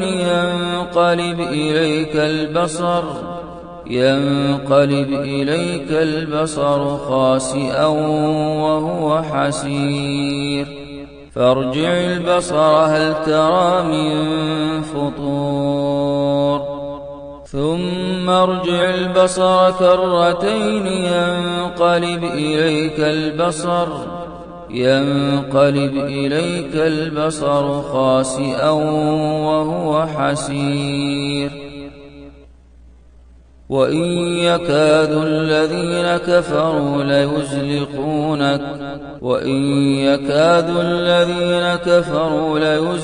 ينقلب إليك البصر خاسئا وهو حسير فارجع البصر هل ترى من فطور ثم ارجع البصر كرتين ينقلب إليك البصر خاسئا وهو حسير وإن يكاد الذين كفروا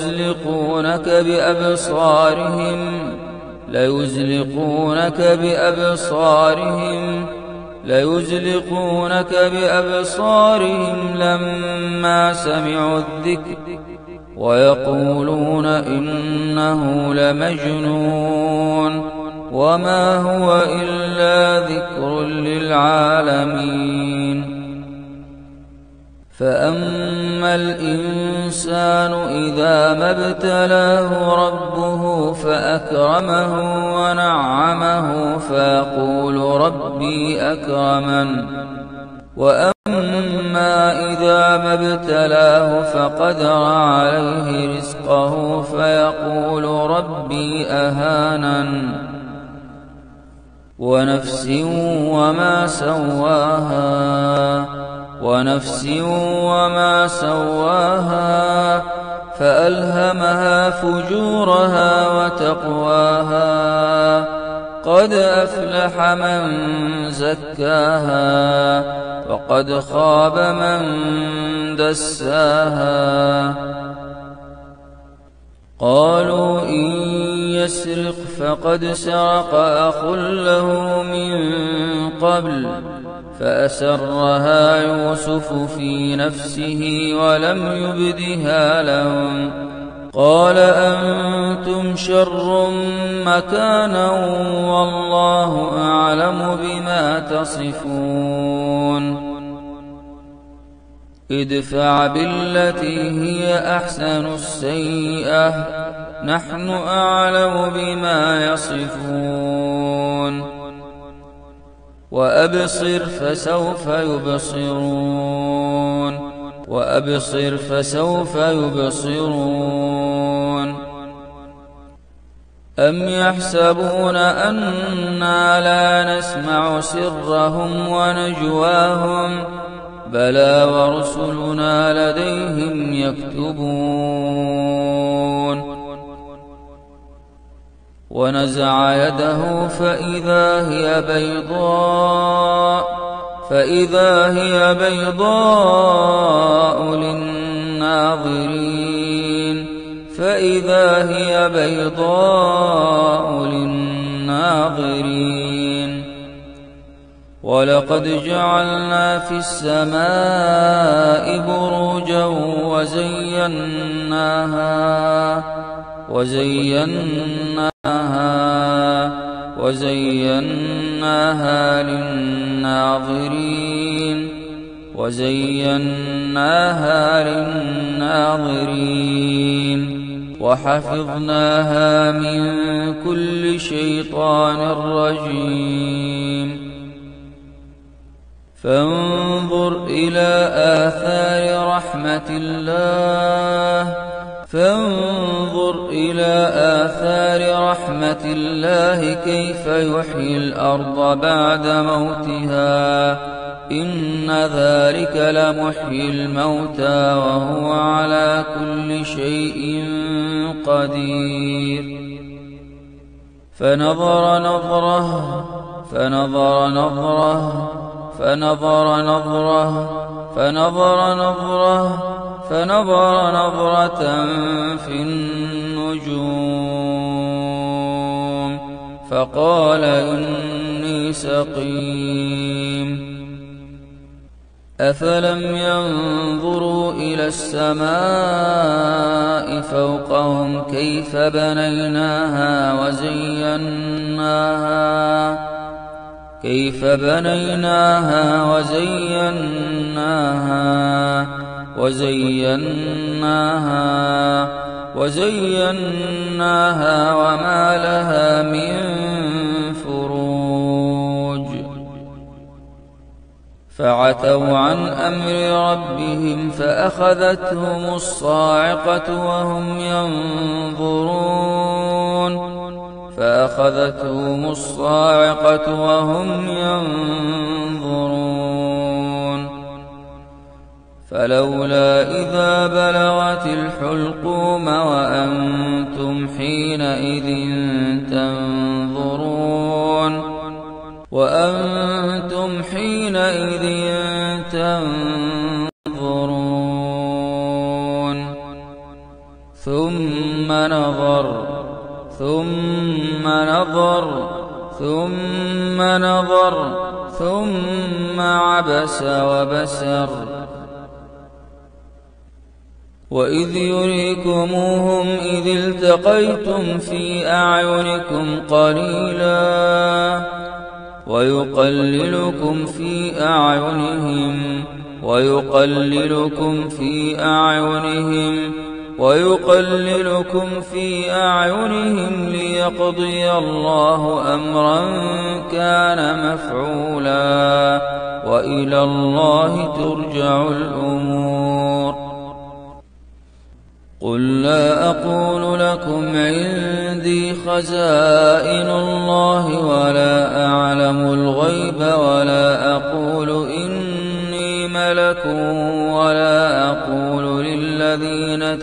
ليزلقونك بأبصارهم لما سمعوا الذكر ويقولون إنه لمجنون وما هو إلا ذكر للعالمين فأما الإنسان إذا ما ابتلاه ربه فأكرمه ونعمه فيقول ربي أكرمن وأما إذا ما ابتلاه فقدر عليه رزقه فيقول ربي أهانن ونفس وما سواها فألهمها فجورها وتقواها قد أفلح من زكاها وقد خاب من دساها قالوا إن يسرق فقد سرق أخ له من قبل فأسرها يوسف في نفسه ولم يبدها لهم قال أنتم شر مكانا والله أعلم بما تصفون ادفع بالتي هي أحسن السيئة نحن أعلم بما يصفون وأبصر فسوف يبصرون أم يحسبون أنا لا نسمع سرهم ونجواهم بلى ورسلنا لديهم يكتبون ونزع يده فإذا هي بيضاء للناظرين فإذا هي بيضاء للناظرين ولقد جعلنا في السماء بروجا وزيناها للناظرين وحفظناها من كل شيطان رجيم فانظر إلى آثار رحمة الله كيف يحيي الأرض بعد موتها إن ذلك لمحيي الموتى وهو على كل شيء قدير فنظر نظرة في النجوم فقال إني سقيم أفلم ينظروا إلى السماء فوقهم كيف بنيناها وزيناها وما لها من فروج فعتوا عن أمر ربهم فأخذتهم الصاعقة وهم ينظرون فلولا إذا بلغت الحلقوم وأنتم حينئذ تنظرون ثم نظر ثم عبس وبسر وإذ يريكموهم إذ التقيتم في أعينكم قليلا ويقللكم في أعينهم ليقضي الله أمرا كان مفعولا وإلى الله ترجع الأمور قل لا أقول لكم عندي خزائن الله ولا أعلم الغيب ولا أقول إني ملك ولا أقول للذين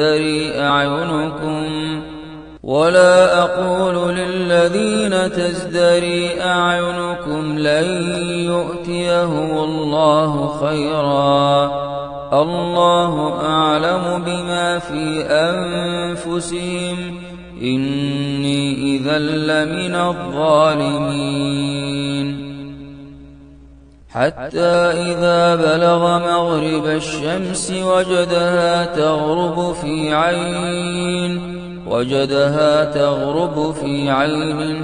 تزدري أعينكم لن يؤتيهم الله خيرا الله أعلم بما في أنفسهم إني إذا لمن الظالمين حتى إذا بلغ مغرب الشمس وجدها تغرب في عين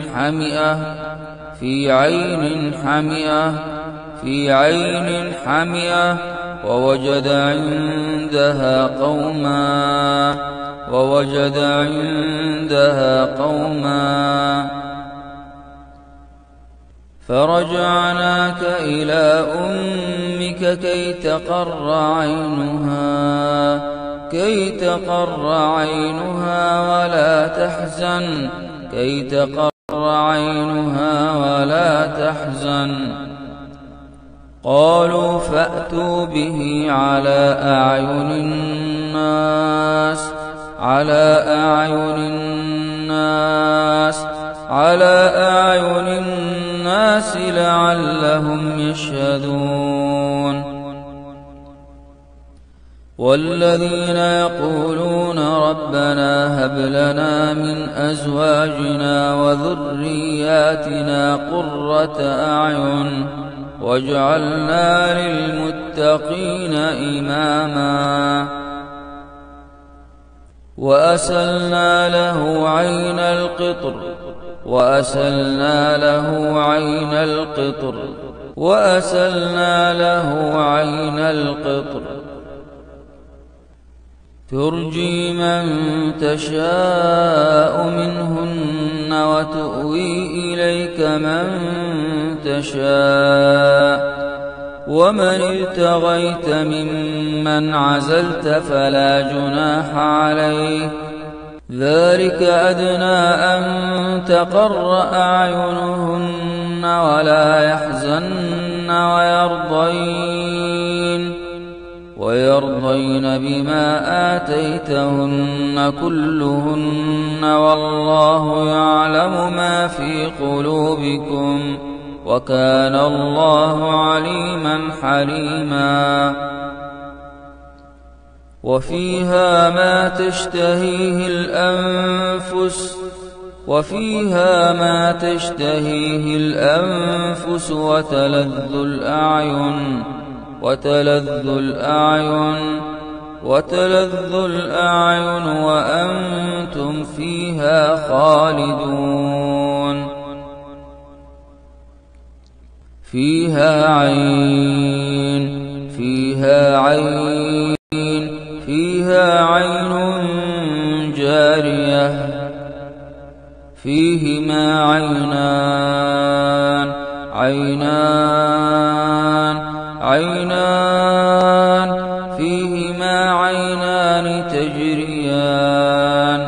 حمئة ووجد عندها قوما فرجعناك إلى أمك كي تقر عينها ولا تحزن قالوا فأتوا به على أعين الناس لعلهم يشهدون والذين يقولون ربنا هب لنا من أزواجنا وذرياتنا قرة أعين واجعلنا للمتقين إماما وأسلنا له عين القطر ترجي من تشاء منهن وتؤوي إليك من تشاء ومن ابتغيت ممن عزلت فلا جناح عليك ذلك أدنى أن تقر أعينهن ولا يحزن ويرضين بما آتيتهن كلهن والله يعلم ما في قلوبكم وكان الله عليما حليما وفيها ما تشتهيه الأنفس وتلذ الأعين وأنتم فيها خالدون فيها عين جارية فيهما عينان تجريان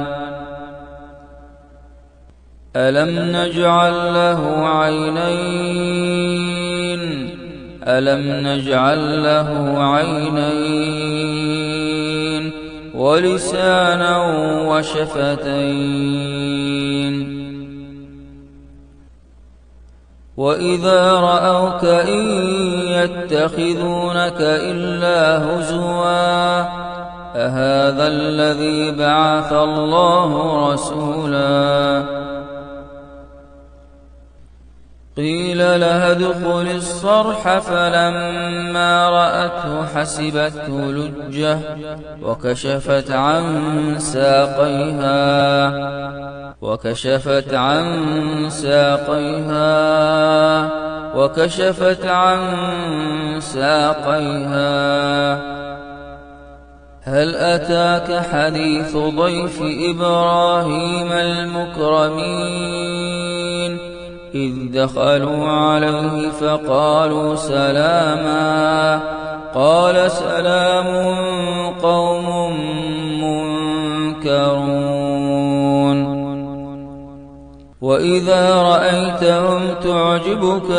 ألم نجعل له عينين ولسانا وشفتين وإذا رأوك إن يتخذونك إلا هزوا أهذا الذي بعث الله رسولا قيل لها ادخل الصرح فلما رأته حسبته لجة وكشفت عن ساقيها هل أتاك حديث ضيف إبراهيم المكرمين إذ دخلوا عليه فقالوا سلاما قال سلام قوم منكرون وإذا رأيتهم تعجبك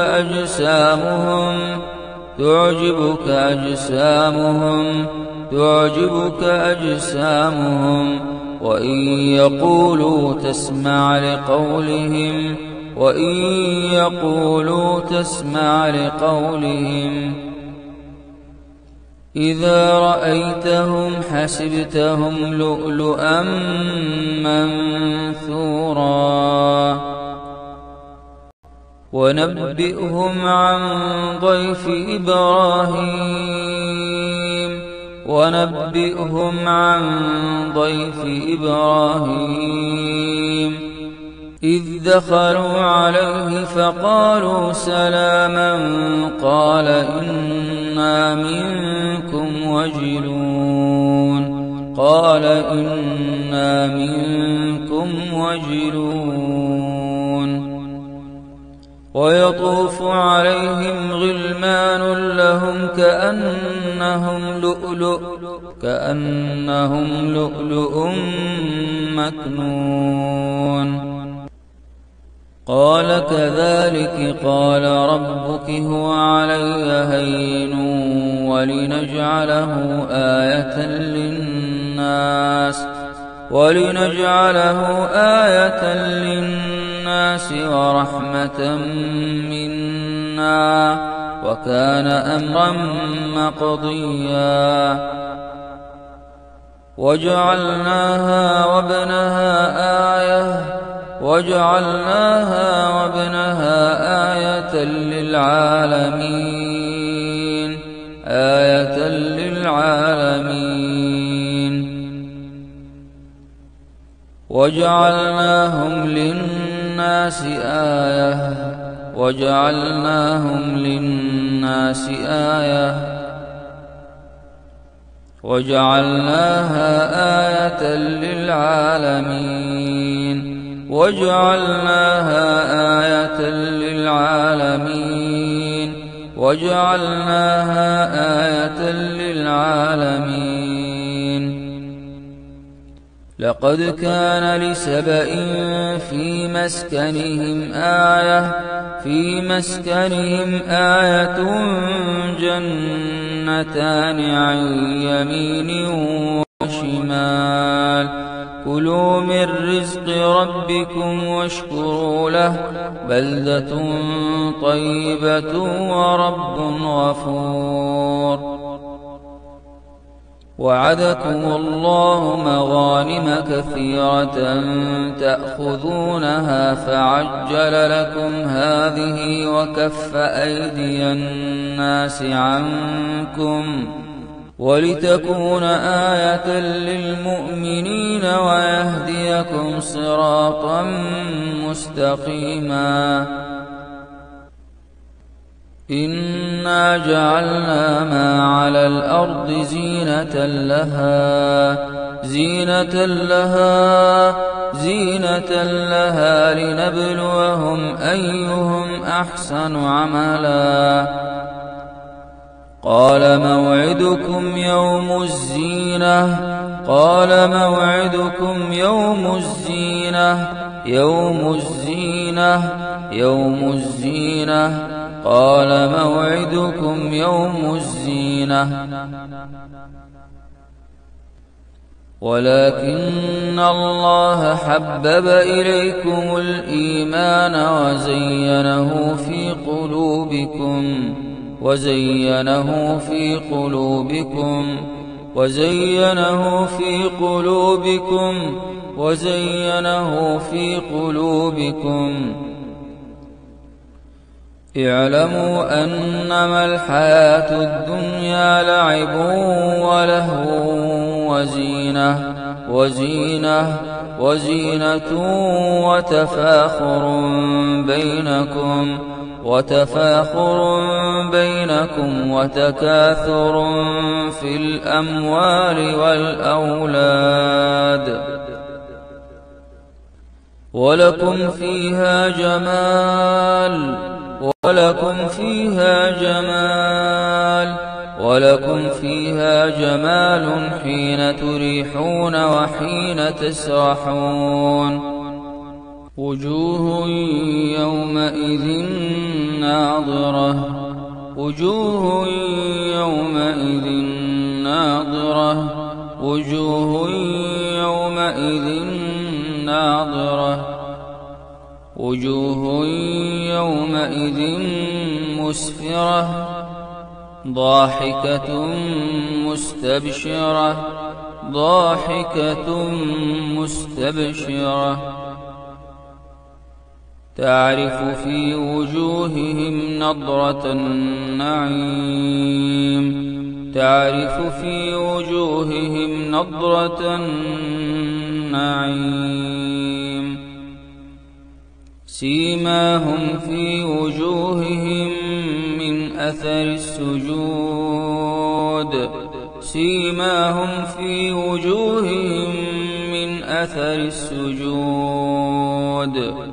أجسامهم وإن يقولوا تسمع لقولهم إذا رأيتهم حسبتهم لؤلؤا منثورا ونبئهم عن ضيف إبراهيم إذ دخلوا عليه فقالوا سلاما قال إنا منكم وجلون ويطوف عليهم غلمان لهم كأنهم لؤلؤ مكنون قال كذلك قال ربك هو علي هين ولنجعله آية للناس ورحمة منا وكان أمرا مقضيا وجعلناها وابنها آية للعالمين وجعلناهم للناس آية وجعلناها آية للعالمين لقد كان لسبإ في مسكنهم آية جنتان عن يمين وشمال كلوا من رزق ربكم واشكروا له بلدة طيبة ورب غفور وعدكم الله مغانم كثيرة تأخذونها فعجل لكم هذه وكف أيدي الناس عنكم ولتكون آية للمؤمنين ويهديكم صراطا مستقيما إنا جعلنا ما على الأرض زينة لها لنبلوهم أيهم أحسن عملا قال موعدكم يوم الزينة ولكن الله حبب إليكم الإيمان وزينه في قلوبكم اعلموا أنما الحياة الدنيا لعب ولهو وزينة وتفاخر بينكم وتكاثر في الأموال والأولاد ولكم فيها جمال حين تريحون وحين تسرحون وجوه يومئذ مسفرة ضاحكة مستبشرة تعرف في وجوههم نضرة النعيم سيماهم في وجوههم من أثر السجود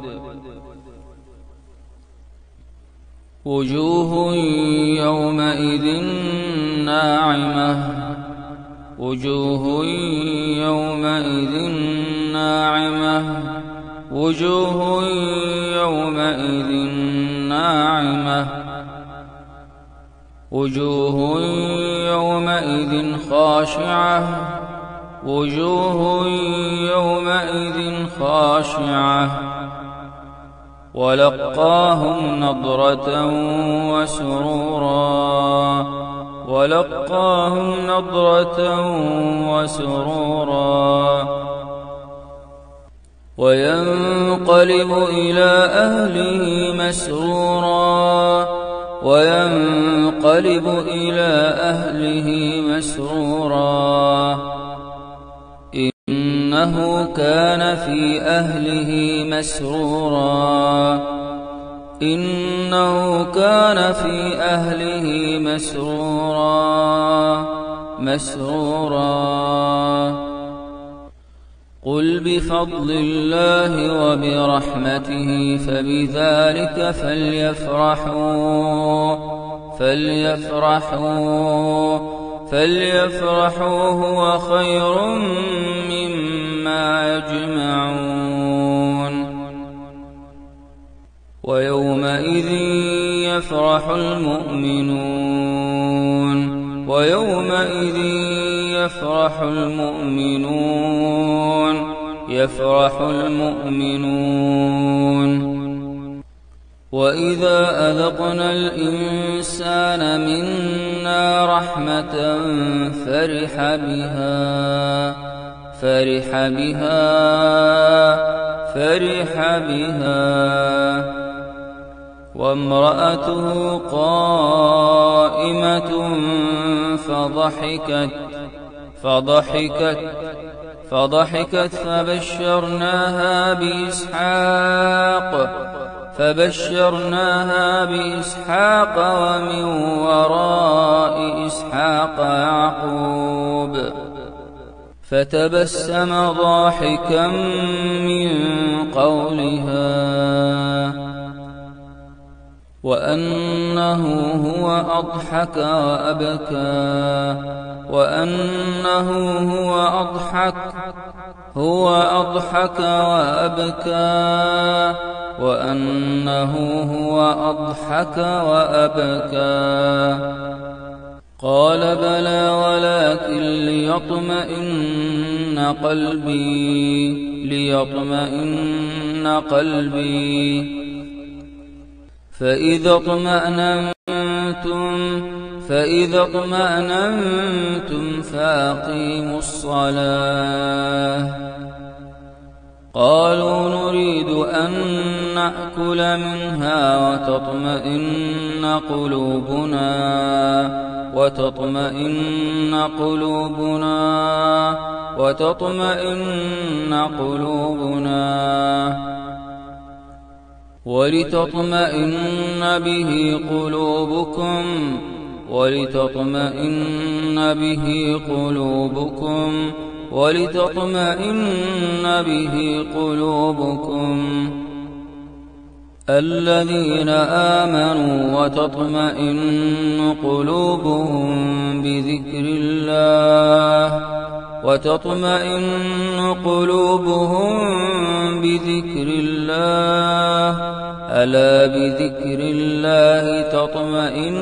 وجوه يومئذ ناعمة وجوه يومئذ خاشعة ولقاهم نضرة ولقاهم نضرة وسرورا وينقلب إلى أهله مسرورا إنه كان في أهله مسرورا قل بفضل الله وبرحمته فبذلك فليفرحوا هو خير مما يجمعون ويومئذ يفرح المؤمنون وإذا أذقنا الإنسان منا رحمة فرح بها وامرأته قائمة فضحكت فبشرناها بإسحاق ومن وراء إسحاق يعقوب فتبسم ضاحكا من قولها وأنه هو أضحك وأبكى قال بلى ولكن ليطمئن قلبي فإذا اطمأننتم فأقيموا الصلاة قالوا نريد أن نأكل منها وتطمئن قلوبنا ولتطمئن به قلوبكم الذين آمنوا وتطمئن قلوبهم بذكر الله ألا بذكر الله تطمئن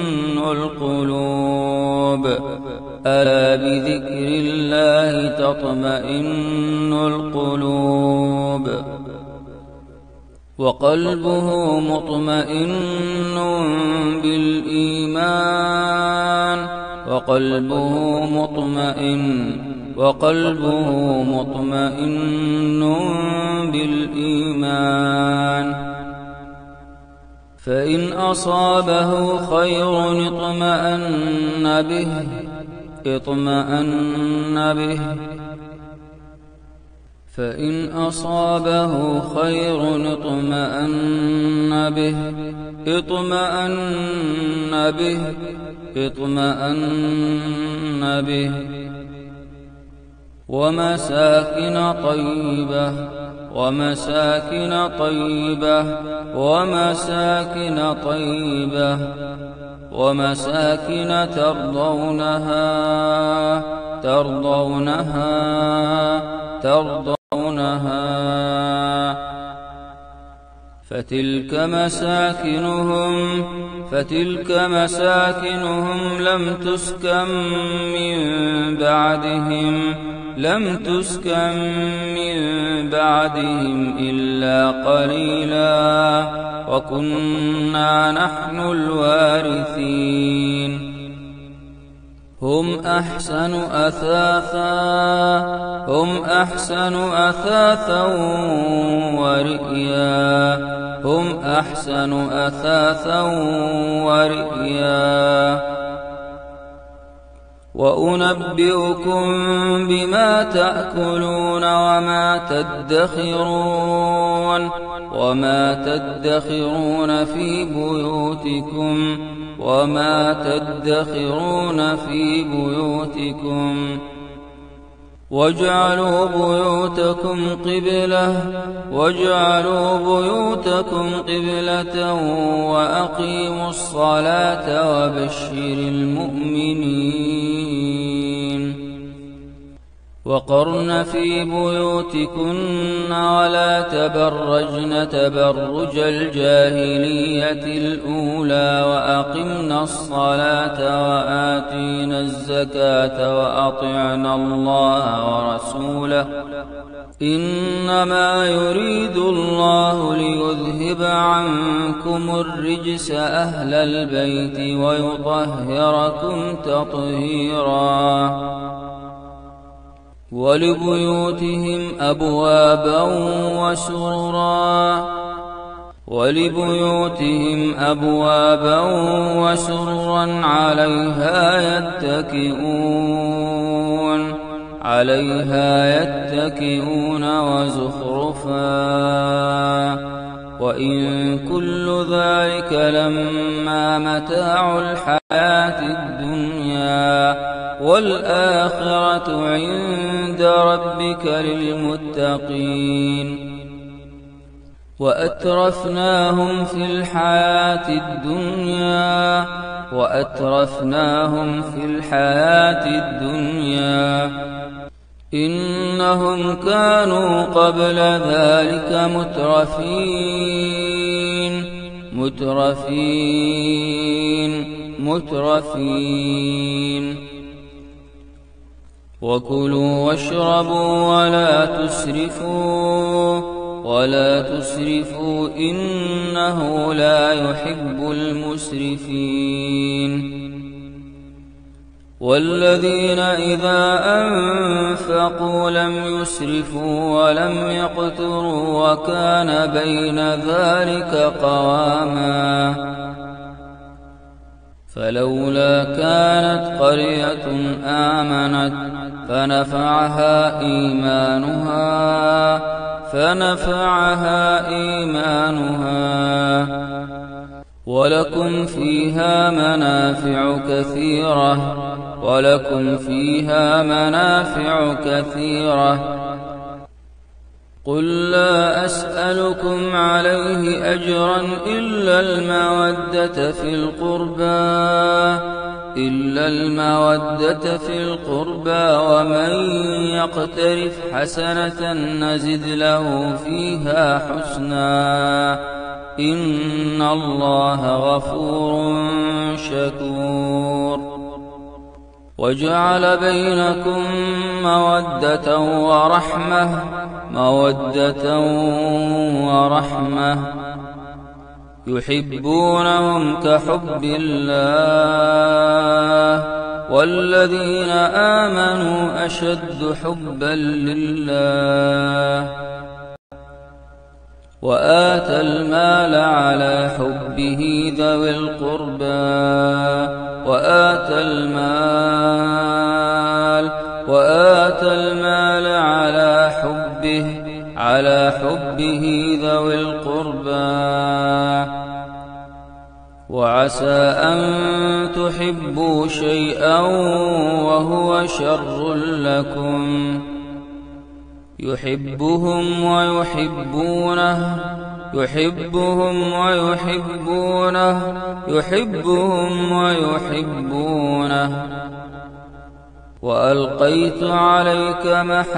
القلوب وقلبه مطمئن بالإيمان فإن أصابه خير اطمأن به ومساكن ترضونها فتلك مساكنهم لم تسكن من بعدهم إلا قليلا وكنا نحن الوارثين هم أحسن أثاثا ورئيا هم أحسن أثاثا ورئيا وأنبئكم بما تأكلون وما تدخرون في بيوتكم واجعلوا بيوتكم قبلة وأقيموا الصلاة وبشر المؤمنين وقرن في بيوتكن ولا تبرجن تبرج الجاهلية الأولى وأقمنا الصلاة وآتينا الزكاة وأطعنا الله ورسوله إنما يريد الله ليذهب عنكم الرجس أهل البيت ويطهركم تطهيرا ولبيوتهم أبوابا وسررا عليها يتكئون وزخرفا وإن كل ذلك لما متاع الحياة الدنيا والآخرة عند ربك للمتقين وأترفناهم في الحياة الدنيا إنهم كانوا قبل ذلك مترفين وكلوا واشربوا ولا تسرفوا إنه لا يحب المسرفين والذين إذا أنفقوا لم يسرفوا ولم يقتروا وكان بين ذلك قواما فلولا كانت قرية آمنت فنفعها إيمانها ولكم فيها منافع كثيرة قل لا أسألكم عليه أجرا إلا المودة في القربى ومن يقترف حسنة نزد له فيها حسنا إن الله غفور شكور وجعل بينكم مودة ورحمة يحبونهم كحب الله والذين آمنوا أشد حبا لله وآتى المال على حبه ذوي القربى على حبه ذوي القربى وعسى أن تحبوا شيئا وهو شر لكم يحبهم ويحبونه وألقيت عليك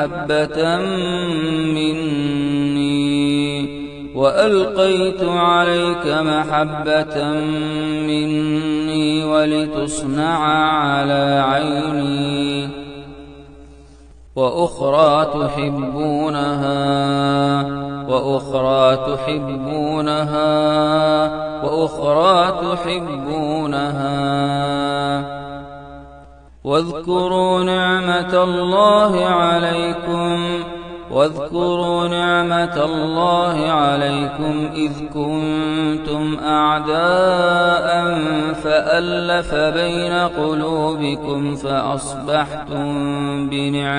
محبة مني ولتصنع على عيني وأخرى تحبونها واذكروا نعمة الله عليكم إذ كنتم أعداء فألف بين قلوبكم فأصبحتم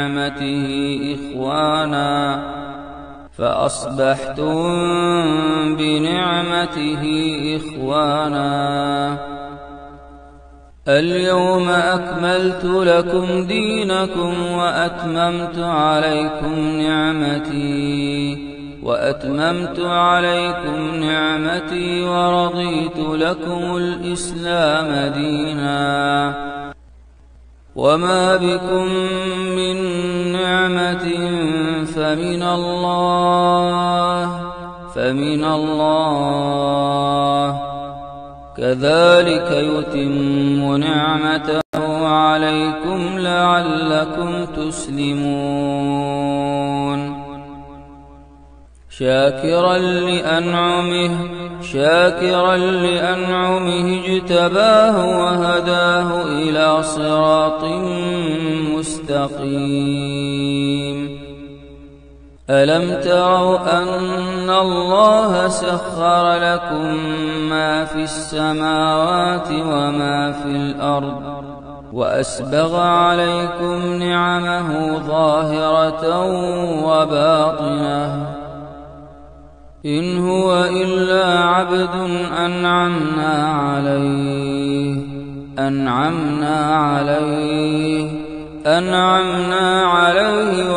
بنعمته إخوانا. اليوم أكملت لكم دينكم وأتممت عليكم نعمتي ورضيت لكم الإسلام دينا. وما بكم من نعمة فمن الله كذلك يتم نعمته عليكم لعلكم تسلمون. شاكرا لأنعمه اجتباه وهداه إلى صراط مستقيم. ألم تروا أن الله سخر لكم ما في السماوات وما في الأرض وأسبغ عليكم نعمه ظاهرة وباطنة إن هو إلا عبد أنعمنا عليه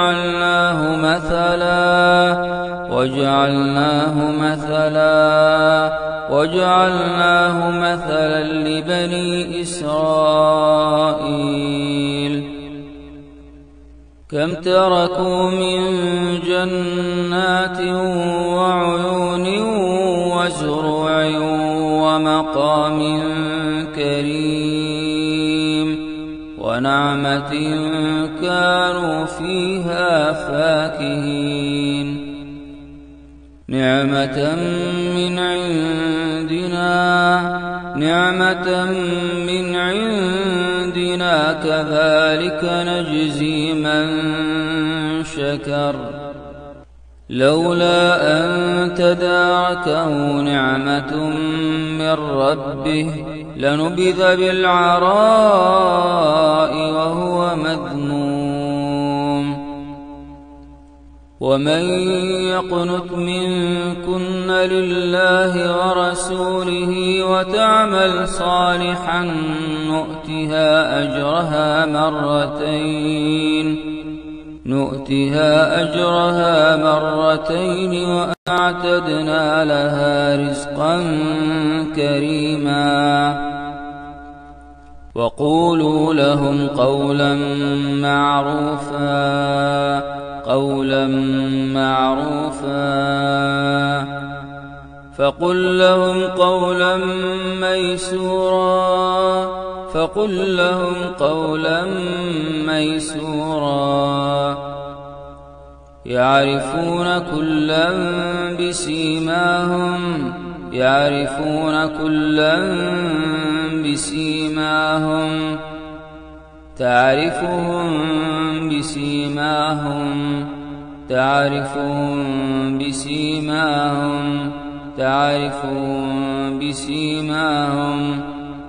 وجعلناه مثلا لبني إسرائيل. كم تركوا من جنات وعيون وزروع ومقام كريم ونعمة كانوا فيها فاكهين. نعمة من عندنا كذلك نجزي من شكر. لولا أن تداركه نعمة من ربه لنبذ بالعراء وهو مذموم. ومن يقنت منكن لله ورسوله وتعمل صالحا نؤتها أجرها مرتين وأعتدنا لها رزقا كريما. وقولوا لهم قولا معروفا فقل لهم قولا ميسورا. يعرفون كلا بسيماهم تعرفهم بسيماهم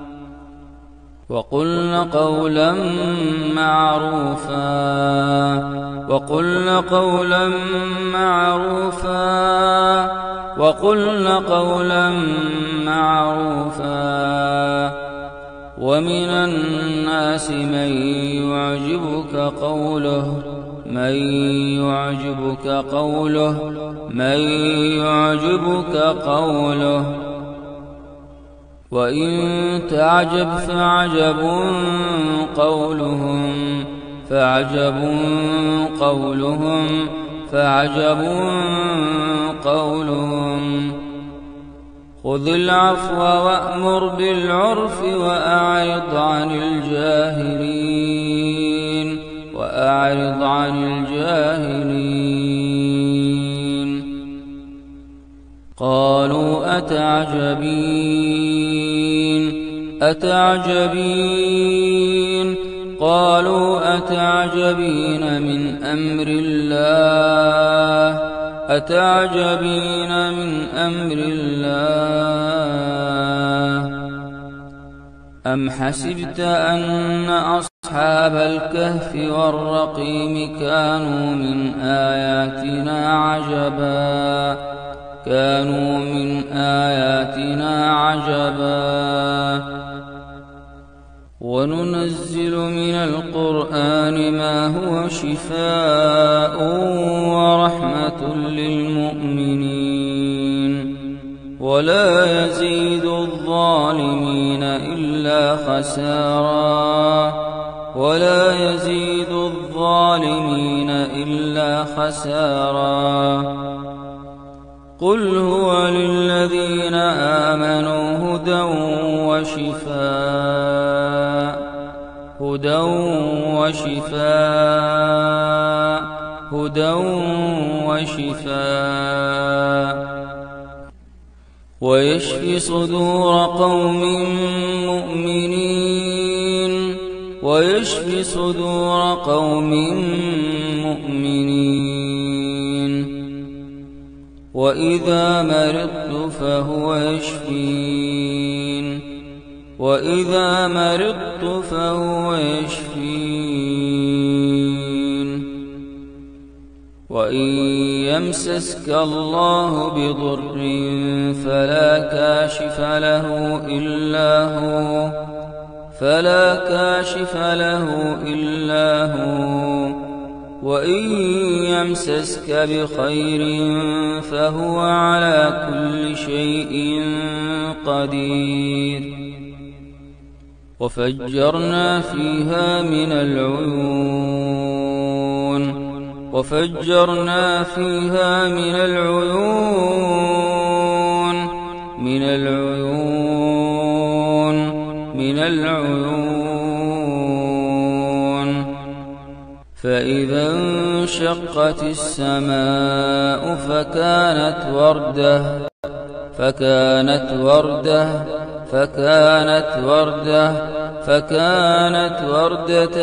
وقلن قولا معروفا. ومن الناس من يعجبك قوله وإن تعجب فعجب قولهم خذ العفو وأمر بالعرف وأعرض عن الجاهلين. قالوا أتعجبين قالوا أتعجبين من أمر الله أم حسبت أن أصحاب الكهف والرقيم كانوا من آياتنا عجبا وننزل من القرآن ما هو شفاء ورحمة للمؤمنين ولا يزيد الظالمين إلا خسارا قل هو للذين آمنوا هدى وشفاء ويشفي صدور قوم مؤمنين وإذا مرضت فهو يشفين وإن يمسسك الله بضر فلا كاشف له إلا هو وإن يمسسك بخير فهو على كل شيء قدير وفجرنا فيها من العيون فإذا انشقت السماء فكانت وردة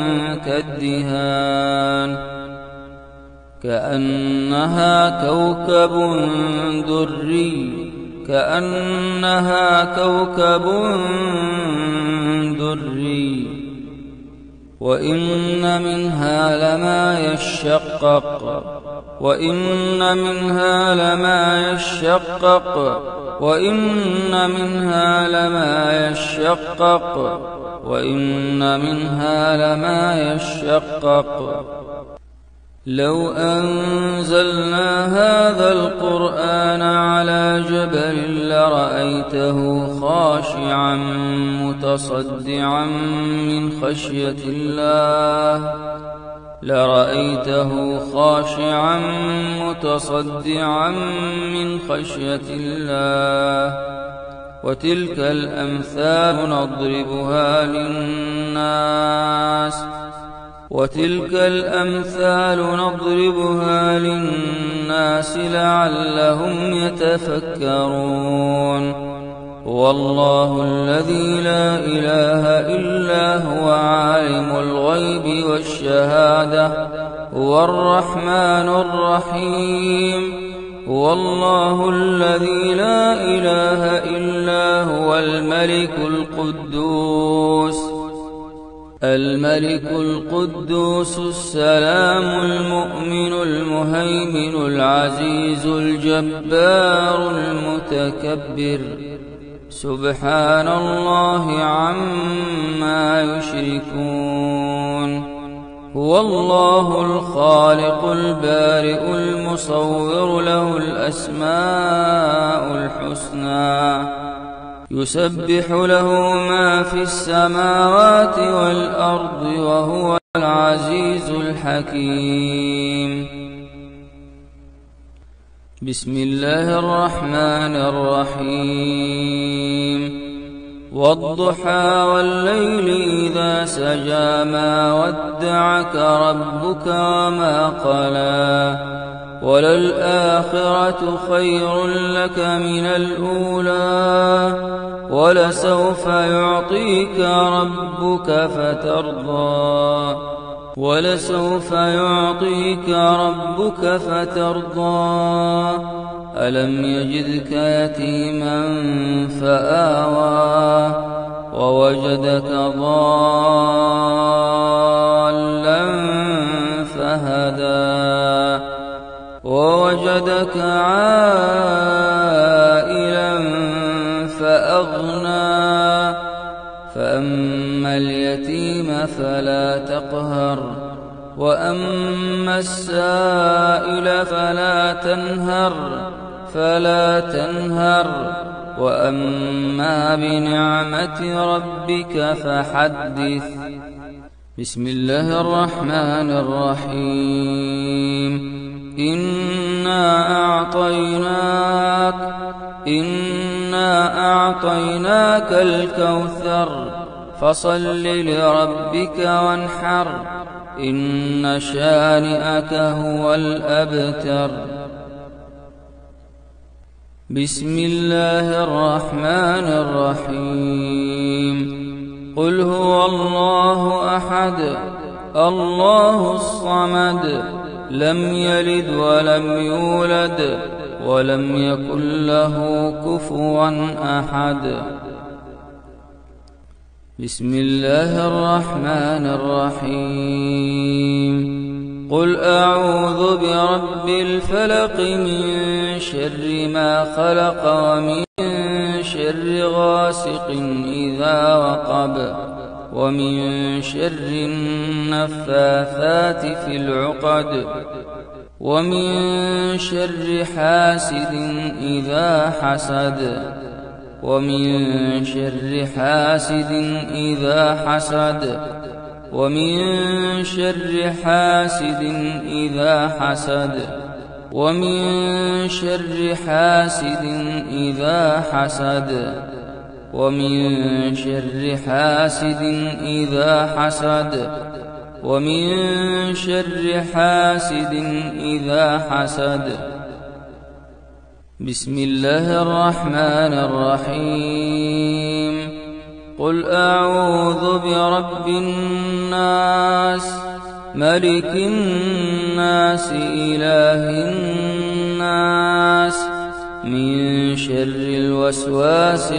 كالدهان كأنها كوكب دري وإن منها لما يشقق لو أنزلنا هذا القرآن على جبل لرأيته خاشعا متصدعا من خشية الله وتلك الأمثال نضربها للناس لعلهم يتفكرون والله الذي لا إله إلا هو عالم الغيب والشهادة هو الرحمن الرحيم والله الذي لا إله إلا هو الملك القدوس السلام المؤمن المهيمن العزيز الجبار المتكبر سبحان الله عما يشركون هو الله الخالق البارئ المصور له الأسماء الحسنى يسبح له ما في السماوات والأرض وهو العزيز الحكيم بسم الله الرحمن الرحيم والضحى والليل إذا سجى ما ودعك ربك وما قلى وللآخرة خير لك من الأولى ولسوف يعطيك ربك فترضى ألم يجدك يتيما فآوى ووجدك ضالا فهدى ووجدك عائلا فأغنى فأما اليتيم فلا تقهر وأما السائل فلا تنهر وأما بنعمة ربك فحدث. بسم الله الرحمن الرحيم. إنا أعطيناك الكوثر فصل لربك وانحر إن شانئك هو الأبتر. بسم الله الرحمن الرحيم. قل هو الله أحد الله الصمد لم يلد ولم يولد ولم يكن له كفوا أحد. بسم الله الرحمن الرحيم. قل أعوذ برب الفلق من شر ما خلق ومن شر غاسق إذا وقب ومن شر النفاثات في العقد ومن شر حاسد إذا حسد ومن شر حاسد إذا حسد ومن شر حاسد إذا حسد ومن شر حاسد إذا حسد ومن شر حاسد إذا حسد ومن شر حاسد إذا حسد. بسم الله الرحمن الرحيم. قل أعوذ برب الناس ملك الناس إله الناس من شر الوسواس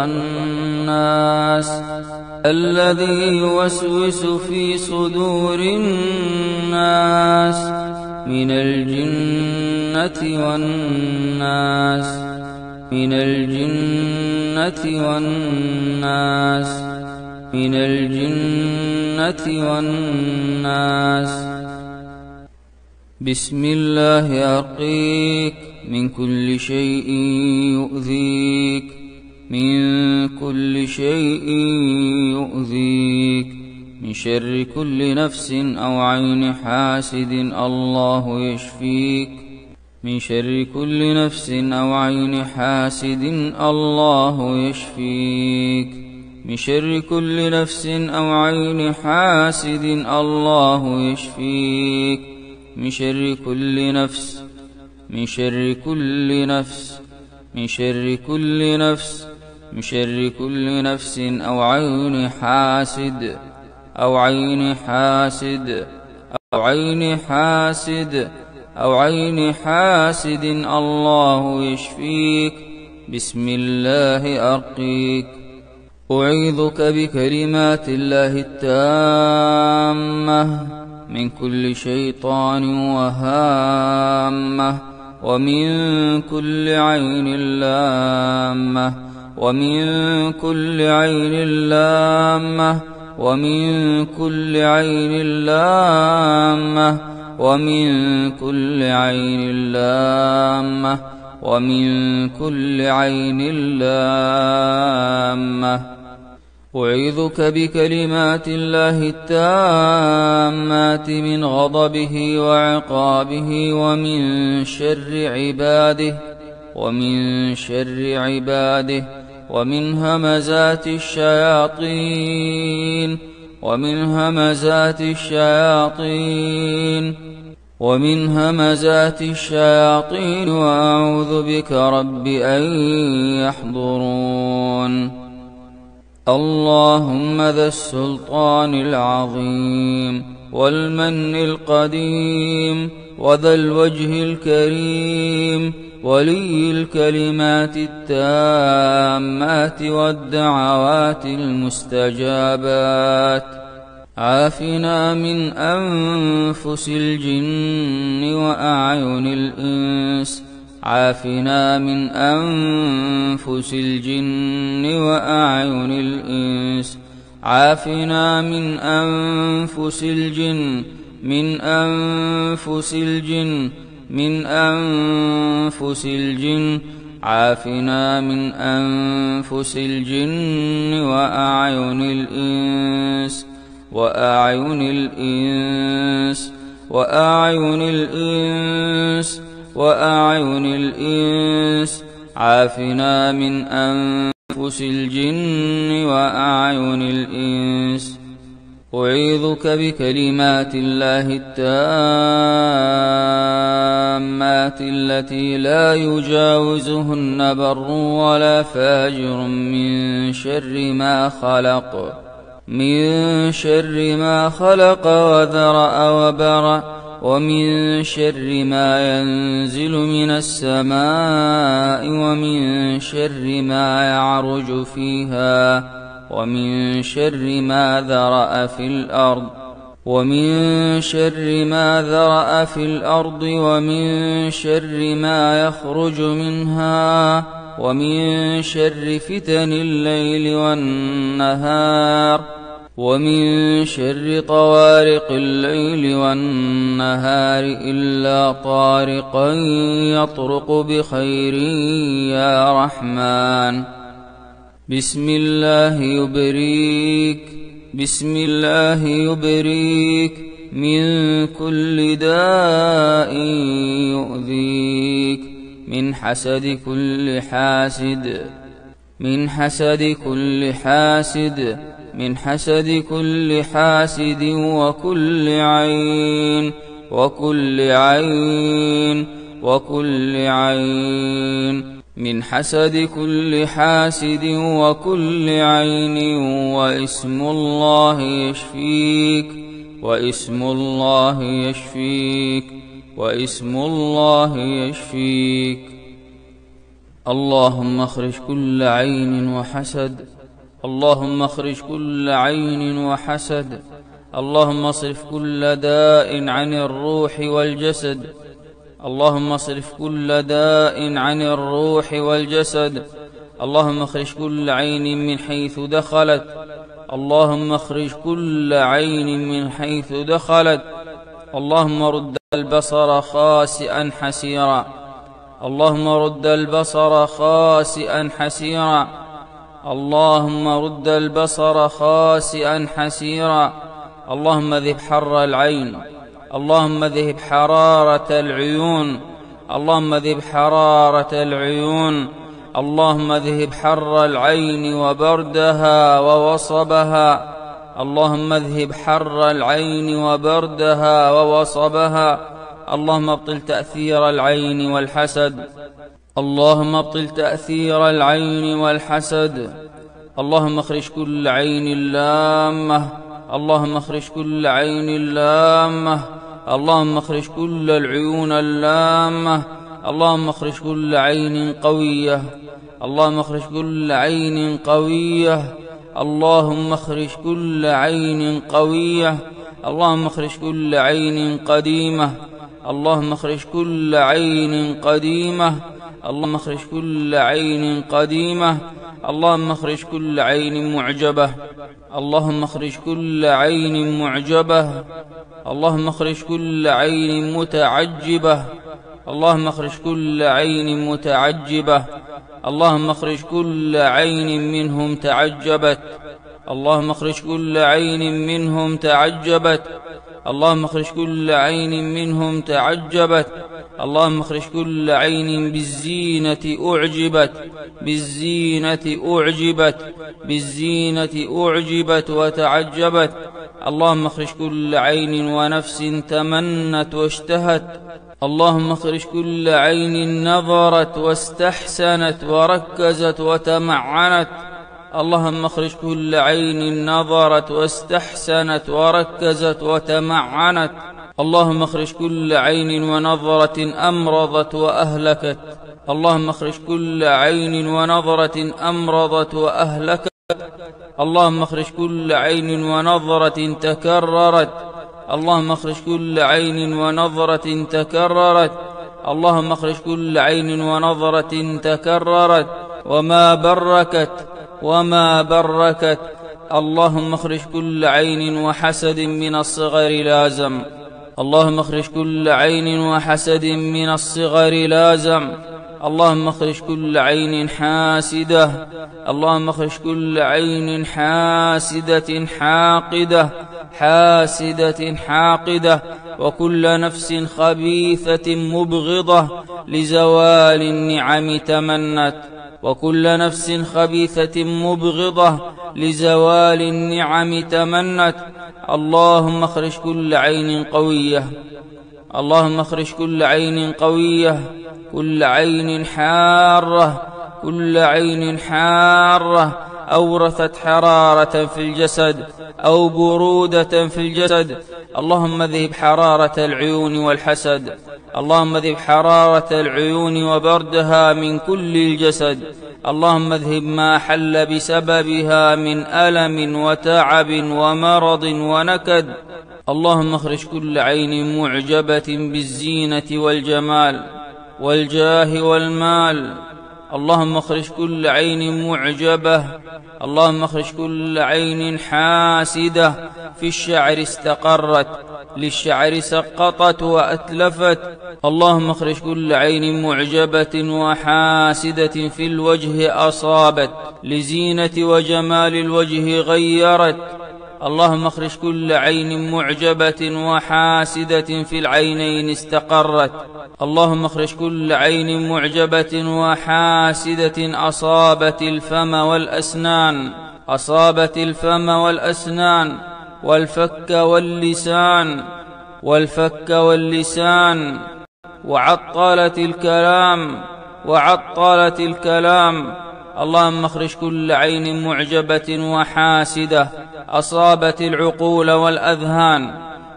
الخناس الذي يوسوس في صدور الناس من الجنة والناس من الجنة والناس من الجنة والناس. بسم الله أرقيك من كل شيء يؤذيك من كل شيء يؤذيك من شر كل نفس أو عين حاسد الله يشفيك من شر كل نفس أو عين حاسد الله يشفيك من شر كل نفس أو عين حاسد الله يشفيك من شر كل نفس من شر كل نفس من شر كل نفس من شر كل نفس أو عين حاسد أو عين حاسد أو عين حاسد أو عين حاسد الله يشفيك. بسم الله أرقيك. أعيذك بكلمات الله التامة من كل شيطان وهامة ومن كل عين لامة ومن كل عين لامة ومن كل عين لامة ومن كل عين لامة ومن كل عين لامة. أعيذك بكلمات الله التامات من غضبه وعقابه ومن شر عباده ومن همزات الشياطين ومن همزات الشياطين وأعوذ بك رب أن يحضرون. اللهم ذا السلطان العظيم والمن القديم وذا الوجه الكريم ولي الكلمات التامات والدعوات المستجابات، عافنا من أنفس الجن وأعين الإنس، عافنا من أنفس الجن وأعين الإنس، عافنا من أنفس الجن من أنفس الجن من أنفس الجن، عافنا من أنفس الجن وأعين الإنس وأعين الإنس وأعين الإنس وأعين الإنس، عافنا من أنفس الجن وأعين الإنس. أعيذك بكلمات الله التامات التي لا يجاوزهن بر ولا فاجر من شر ما خلق، من شر ما خلق وذرأ وبرأ، ومن شر ما ينزل من السماء، ومن شر ما يعرج فيها، ومن شر ما ذرأ في الأرض، ومن شر ما ذرأ في الأرض، ومن شر ما يخرج منها، ومن شر فتن الليل والنهار، ومن شر طوارق الليل والنهار إلا طارقا يطرق بخير يا رحمن. بسم الله يبريك، بسم الله يبريك من كل داء يؤذيك، من حسد كل حاسد، من حسد كل حاسد، من حسد كل حاسد، وكل عين، وكل عين، وكل عين، من حسد كل حاسد وكل عين. واسم الله يشفيك، واسم الله يشفيك، واسم الله يشفيك. اللهم اخرج كل عين وحسد، اللهم اخرج كل عين وحسد، اللهم اصرف كل داء عن الروح والجسد، اللهم اصرف كل داء عن الروح والجسد. اللهم اخرج كل عين من حيث دخلت، اللهم اخرج كل عين من حيث دخلت. اللهم رد البصر خاسئا حسيرا، اللهم رد البصر خاسئا حسيرا، اللهم رد البصر خاسئا حسيرا. اللهم ذهب حر العين، اللهم ذهب حرارة العيون، اللهم ذهب حرارة العيون، اللهم ذهب حر العين وبردها ووصبها، اللهم اذهب حر العين وبردها ووصبها. اللهم ابطل تأثير العين والحسد، اللهم ابطل تأثير العين والحسد. اللهم اخرج كل عين لامة، اللهم اخرج كل عين لامة، اللهم اخرج كل العيون اللامة، اللهم اخرج كل عين قوية، اللهم اخرج كل عين قوية، اللهم اخرج كل عين قوية، اللهم اخرج كل عين قديمة، اللهم اخرج كل عين قديمة، اللهم اخرج كل عين قديمة، اللهم اخرج كل عين معجبة، اللهم اخرج كل عين معجبة، اللهم اخرج كل عين متعجبة، اللهم اخرج كل عين متعجبة، اللهم اخرج كل عين منهم تعجبت، اللهم اخرج كل عين منهم تعجبت، اللهم اخرج كل عين منهم تعجبت، اللهم اخرج كل عين بالزينة أعجبت، بالزينة أعجبت، بالزينة أعجبت وتعجبت، اللهم اخرج كل عين ونفس تمنت واشتهت. اللهم اخرج كل عين نظرت واستحسنت وركزت وتمعنت. اللهم اخرج كل عين نظرت واستحسنت وركزت وتمعنت. اللهم اخرج كل عين ونظرة أمرضت وأهلكت. اللهم اخرج كل عين ونظرة أمرضت وأهلكت. اللهم اخرج كل عين ونظرة تكررت. اللهم اخرج كل عين ونظرة تكررت. اللهم اخرج كل عين ونظرة تكررت وما بركت. اللهم اخرج كل عين وحسد من الصغر لازم. اللهم اخرج كل عين وحسد من الصغر لازم. اللهم اخرج كل عين حاسدة. اللهم اخرج كل عين حاسدة حاقدة وكل نفس خبيثة مبغضة لزوال النعم تمنت. وكل نفس خبيثة مبغضة لزوال النعم تمنت. اللهم اخرج كل عين قوية. اللهم اخرج كل عين قوية. كل عين حارة. كل عين حارة أورثت حرارة في الجسد أو برودة في الجسد. اللهم اذهب حرارة العيون والحسد. اللهم اذهب حرارة العيون وبردها من كل الجسد. اللهم اذهب ما حل بسببها من ألم وتعب ومرض ونكد. اللهم اخرج كل عين معجبة بالزينة والجمال والجاه والمال. اللهم اخرج كل عين معجبة. اللهم اخرج كل عين حاسدة في الشعر استقرت للشعر سقطت وأتلفت. اللهم اخرج كل عين معجبة وحاسدة في الوجه أصابت لزينة وجمال الوجه غيرت. اللهم اخرج كل عين معجبة وحاسدة في العينين استقرت. اللهم اخرج كل عين معجبة وحاسدة أصابت الفم والأسنان. أصابت الفم والأسنان والفك واللسان وعطلت الكلام. اللهم اخرج كل عين معجبة وحاسدة أصابت العقول والأذهان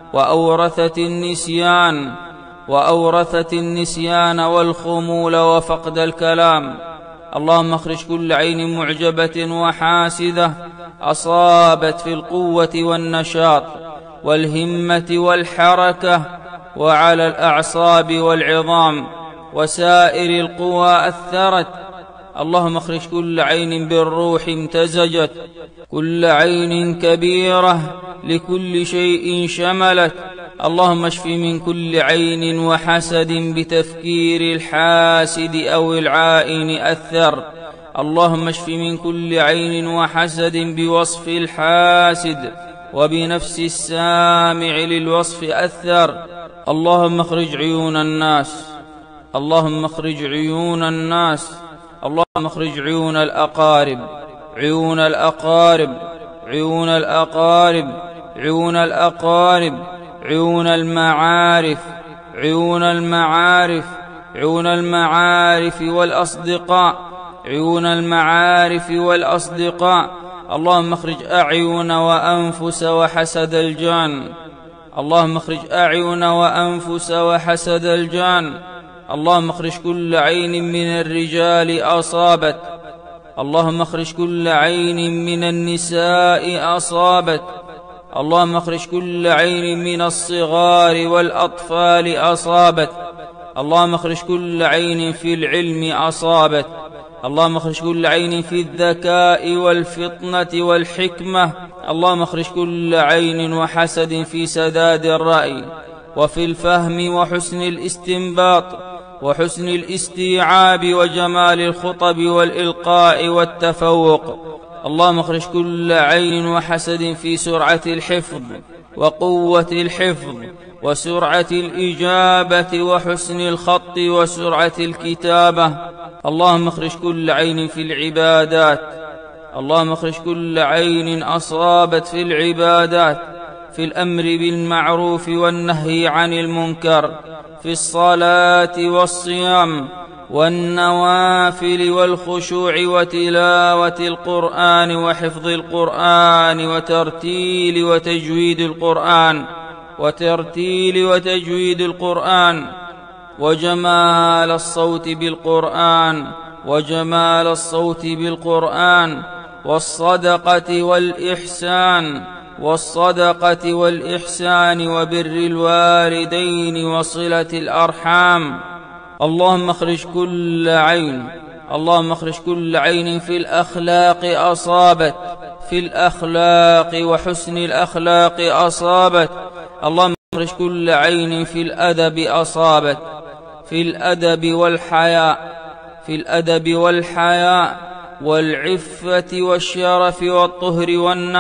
وأورثت النسيان والخمول وفقد الكلام. اللهم اخرج كل عين معجبة وحاسدة أصابت في القوة والنشاط والهمة والحركة وعلى الأعصاب والعظام وسائر القوى أثرت. اللهم اخرج كل عين بالروح امتزجت. كل عين كبيرة لكل شيء شملت. اللهم اشف من كل عين وحسد بتفكير الحاسد أو العائن أثر. اللهم اشف من كل عين وحسد بوصف الحاسد وبنفس السامع للوصف أثر. اللهم اخرج عيون الناس. اللهم اخرج عيون الناس. اللهم اخرج عيون الأقارب. عيون الأقارب. عيون الأقارب. عيون الأقارب. عيون المعارف. عيون المعارف. عيون المعارف والأصدقاء. عيون المعارف والأصدقاء. اللهم اخرج أعين وأنفس وحسد الجان. اللهم اخرج أعين وأنفس وحسد الجان. اللهم اخرج كل عين من الرجال أصابت. اللهم اخرج كل عين من النساء أصابت. اللهم اخرج كل عين من الصغار والأطفال أصابت. اللهم اخرج كل عين في العلم أصابت. اللهم اخرج كل عين في الذكاء والفطنة والحكمة. اللهم اخرج كل عين وحسد في سداد الرأي وفي الفهم وحسن الاستنباط وحسن الاستيعاب وجمال الخطب والإلقاء والتفوق. اللهم اخرج كل عين وحسد في سرعة الحفظ وقوة الحفظ وسرعة الإجابة وحسن الخط وسرعة الكتابة. اللهم اخرج كل عين في العبادات. اللهم اخرج كل عين أصابت في العبادات في الأمر بالمعروف والنهي عن المنكر، في الصلاة والصيام والنوافل والخشوع وتلاوة القرآن وحفظ القرآن وترتيل وتجويد القرآن وجمال الصوت بالقرآن والصدقة والإحسان وبر الوالدين وصلة الأرحام. اللهم اخرج كل عين في الأخلاق وحسن الأخلاق أصابت. اللهم اخرج كل عين في الأدب أصابت، في الأدب والحياء والعفة والشرف والطهر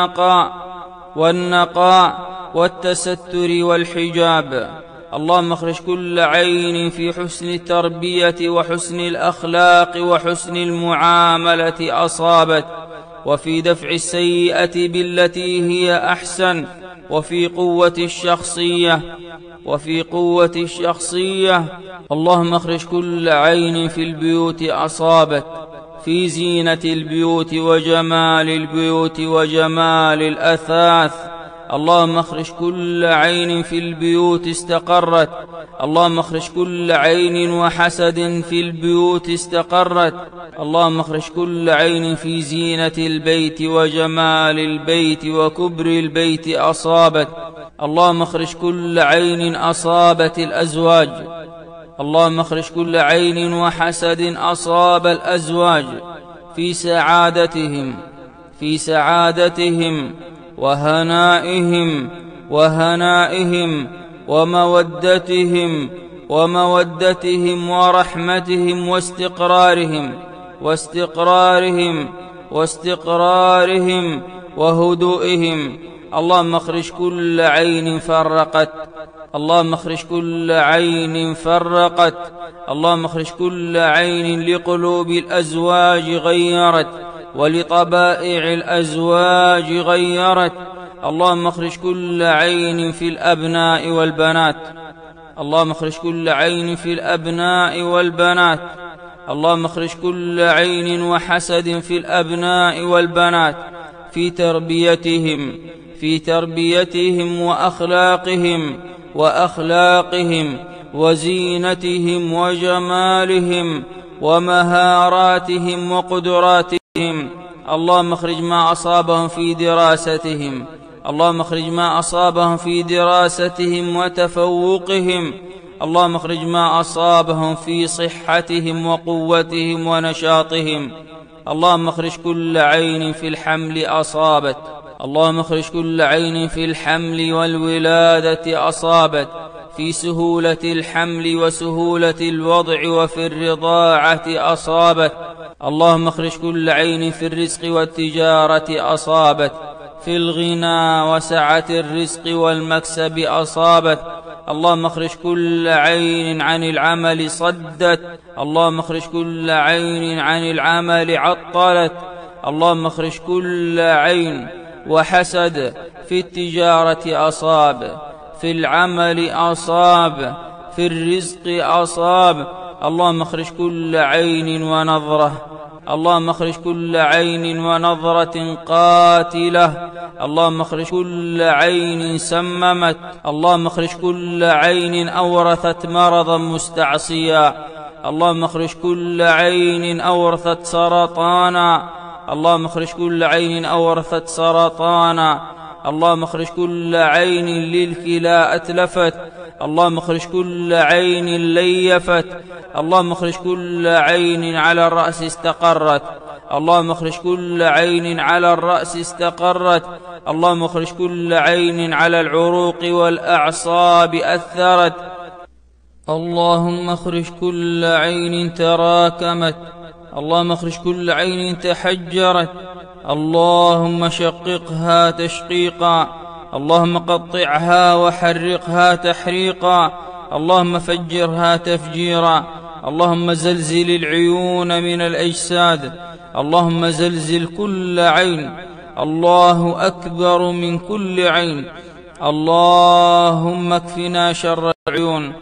والنقاء والتستر والحجاب. اللهم اخرج كل عين في حسن التربية وحسن الأخلاق وحسن المعاملة أصابت، وفي دفع السيئة بالتي هي أحسن، وفي قوة الشخصية. اللهم اخرج كل عين في البيوت أصابت، في زينة البيوت وجمال البيوت وجمال الأثاث. اللهم اخرج كل عين في البيوت استقرت. اللهم اخرج كل عين وحسد في البيوت استقرت. اللهم اخرج كل عين في زينة البيت وجمال البيت وكبر البيت أصابت. اللهم اخرج كل عين أصابت الأزواج. اللهم اخرج كل عين وحسد أصاب الأزواج في سعادتهم وهنائهم ومودتهم ورحمتهم واستقرارهم وهدوئهم. اللهم اخرج كل عين فرقت. اللهم اخرج كل عين فرقت. اللهم اخرج كل عين لقلوب الأزواج غيرت ولطبائع الأزواج غيرت. اللهم اخرج كل عين في الأبناء والبنات. اللهم اخرج كل عين في الأبناء والبنات. اللهم اخرج كل عين وحسد في الأبناء والبنات في تربيتهم وأخلاقهم وزينتهم وجمالهم ومهاراتهم وقدراتهم. اللهم اخرج ما أصابهم في دراستهم. اللهم اخرج ما أصابهم في دراستهم وتفوقهم. اللهم اخرج ما أصابهم في صحتهم وقوتهم ونشاطهم. اللهم اخرج كل عين في الحمل أصابت. اللهم اخرج كل عين في الحمل والولادة أصابت، في سهولة الحمل وسهولة الوضع وفي الرضاعة أصابت. اللهم اخرج كل عين في الرزق والتجارة أصابت، في الغنى وسعة الرزق والمكسب أصابت. اللهم اخرج كل عين عن العمل صدت. اللهم اخرج كل عين عن العمل عطلت. اللهم اخرج كل عين وحسد في التجارة أصاب، في العمل أصاب، في الرزق أصاب. اللهم اخرج كل عين ونظرة. اللهم اخرج كل عين ونظرة قاتلة. اللهم اخرج كل عين سممت. اللهم اخرج كل عين أورثت مرضا مستعصيا. اللهم اخرج كل عين أورثت سرطانا. اللهم اخرج كل عين أورثت سرطانا. اللهم اخرج كل عين للكلى أتلفت. اللهم اخرج كل عين ليفت. اللهم اخرج كل عين على الرأس استقرت. اللهم اخرج كل عين على الرأس استقرت. اللهم اخرج كل عين على العروق والأعصاب أثرت. اللهم اخرج كل عين تراكمت. اللهم اخرج كل عين تحجرت. اللهم شققها تشقيقا. اللهم قطعها وحرقها تحريقا. اللهم فجرها تفجيرا. اللهم زلزل العيون من الأجساد. اللهم زلزل كل عين. الله أكبر من كل عين. اللهم اكفنا شر العيون.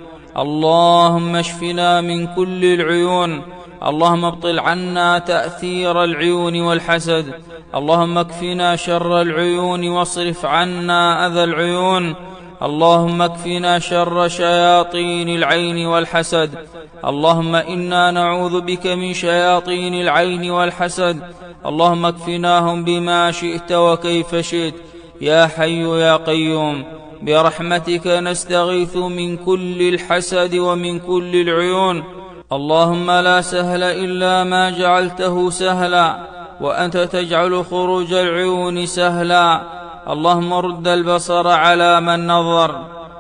اللهم اشفنا من كل العيون. اللهم ابطل عنا تأثير العيون والحسد. اللهم اكفنا شر العيون واصرف عنا أذى العيون. اللهم اكفنا شر شياطين العين والحسد. اللهم إنا نعوذ بك من شياطين العين والحسد. اللهم اكفناهم بما شئت وكيف شئت يا حي يا قيوم. برحمتك نستغيث من كل الحسد ومن كل العيون. اللهم لا سهل إلا ما جعلته سهلا، وأنت تجعل خروج العيون سهلا. اللهم رد البصر على من نظر،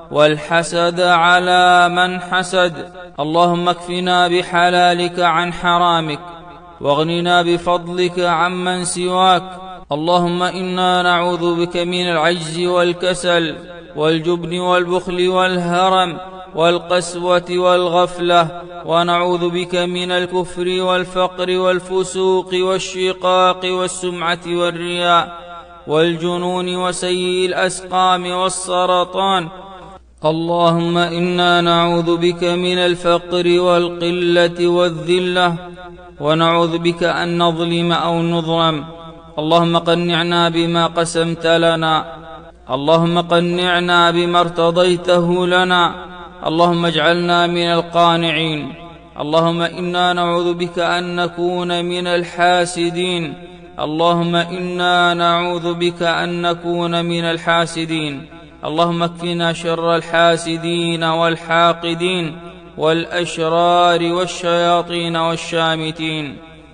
والحسد على من حسد. اللهم اكفنا بحلالك عن حرامك، واغننا بفضلك عمن سواك. اللهم إنا نعوذ بك من العجز والكسل والجبن والبخل والهرم والقسوة والغفلة، ونعوذ بك من الكفر والفقر والفسوق والشقاق والسمعة والرياء والجنون وسيء الأسقام والسرطان. اللهم إنا نعوذ بك من الفقر والقلة والذلة، ونعوذ بك أن نظلم أو نظلم. اللهم قنعنا بما قسمت لنا. اللهم قنعنا بما ارتضيته لنا. اللهم اجعلنا من القانعين. اللهم إنا نعوذ بك أن نكون من الحاسدين. اللهم إنا نعوذ بك أن نكون من الحاسدين. اللهم اكفنا شر الحاسدين والحاقدين والأشرار والشياطين والشامتين.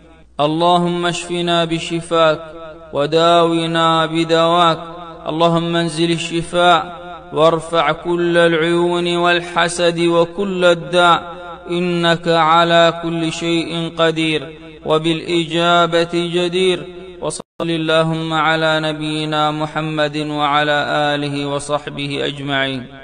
اللهم اشفنا بشفاك وداونا بدواك. اللهم انزل الشفاء وارفع كل العيون والحسد وكل الداء، إنك على كل شيء قدير وبالإجابة جدير. وصل اللهم على نبينا محمد وعلى آله وصحبه أجمعين.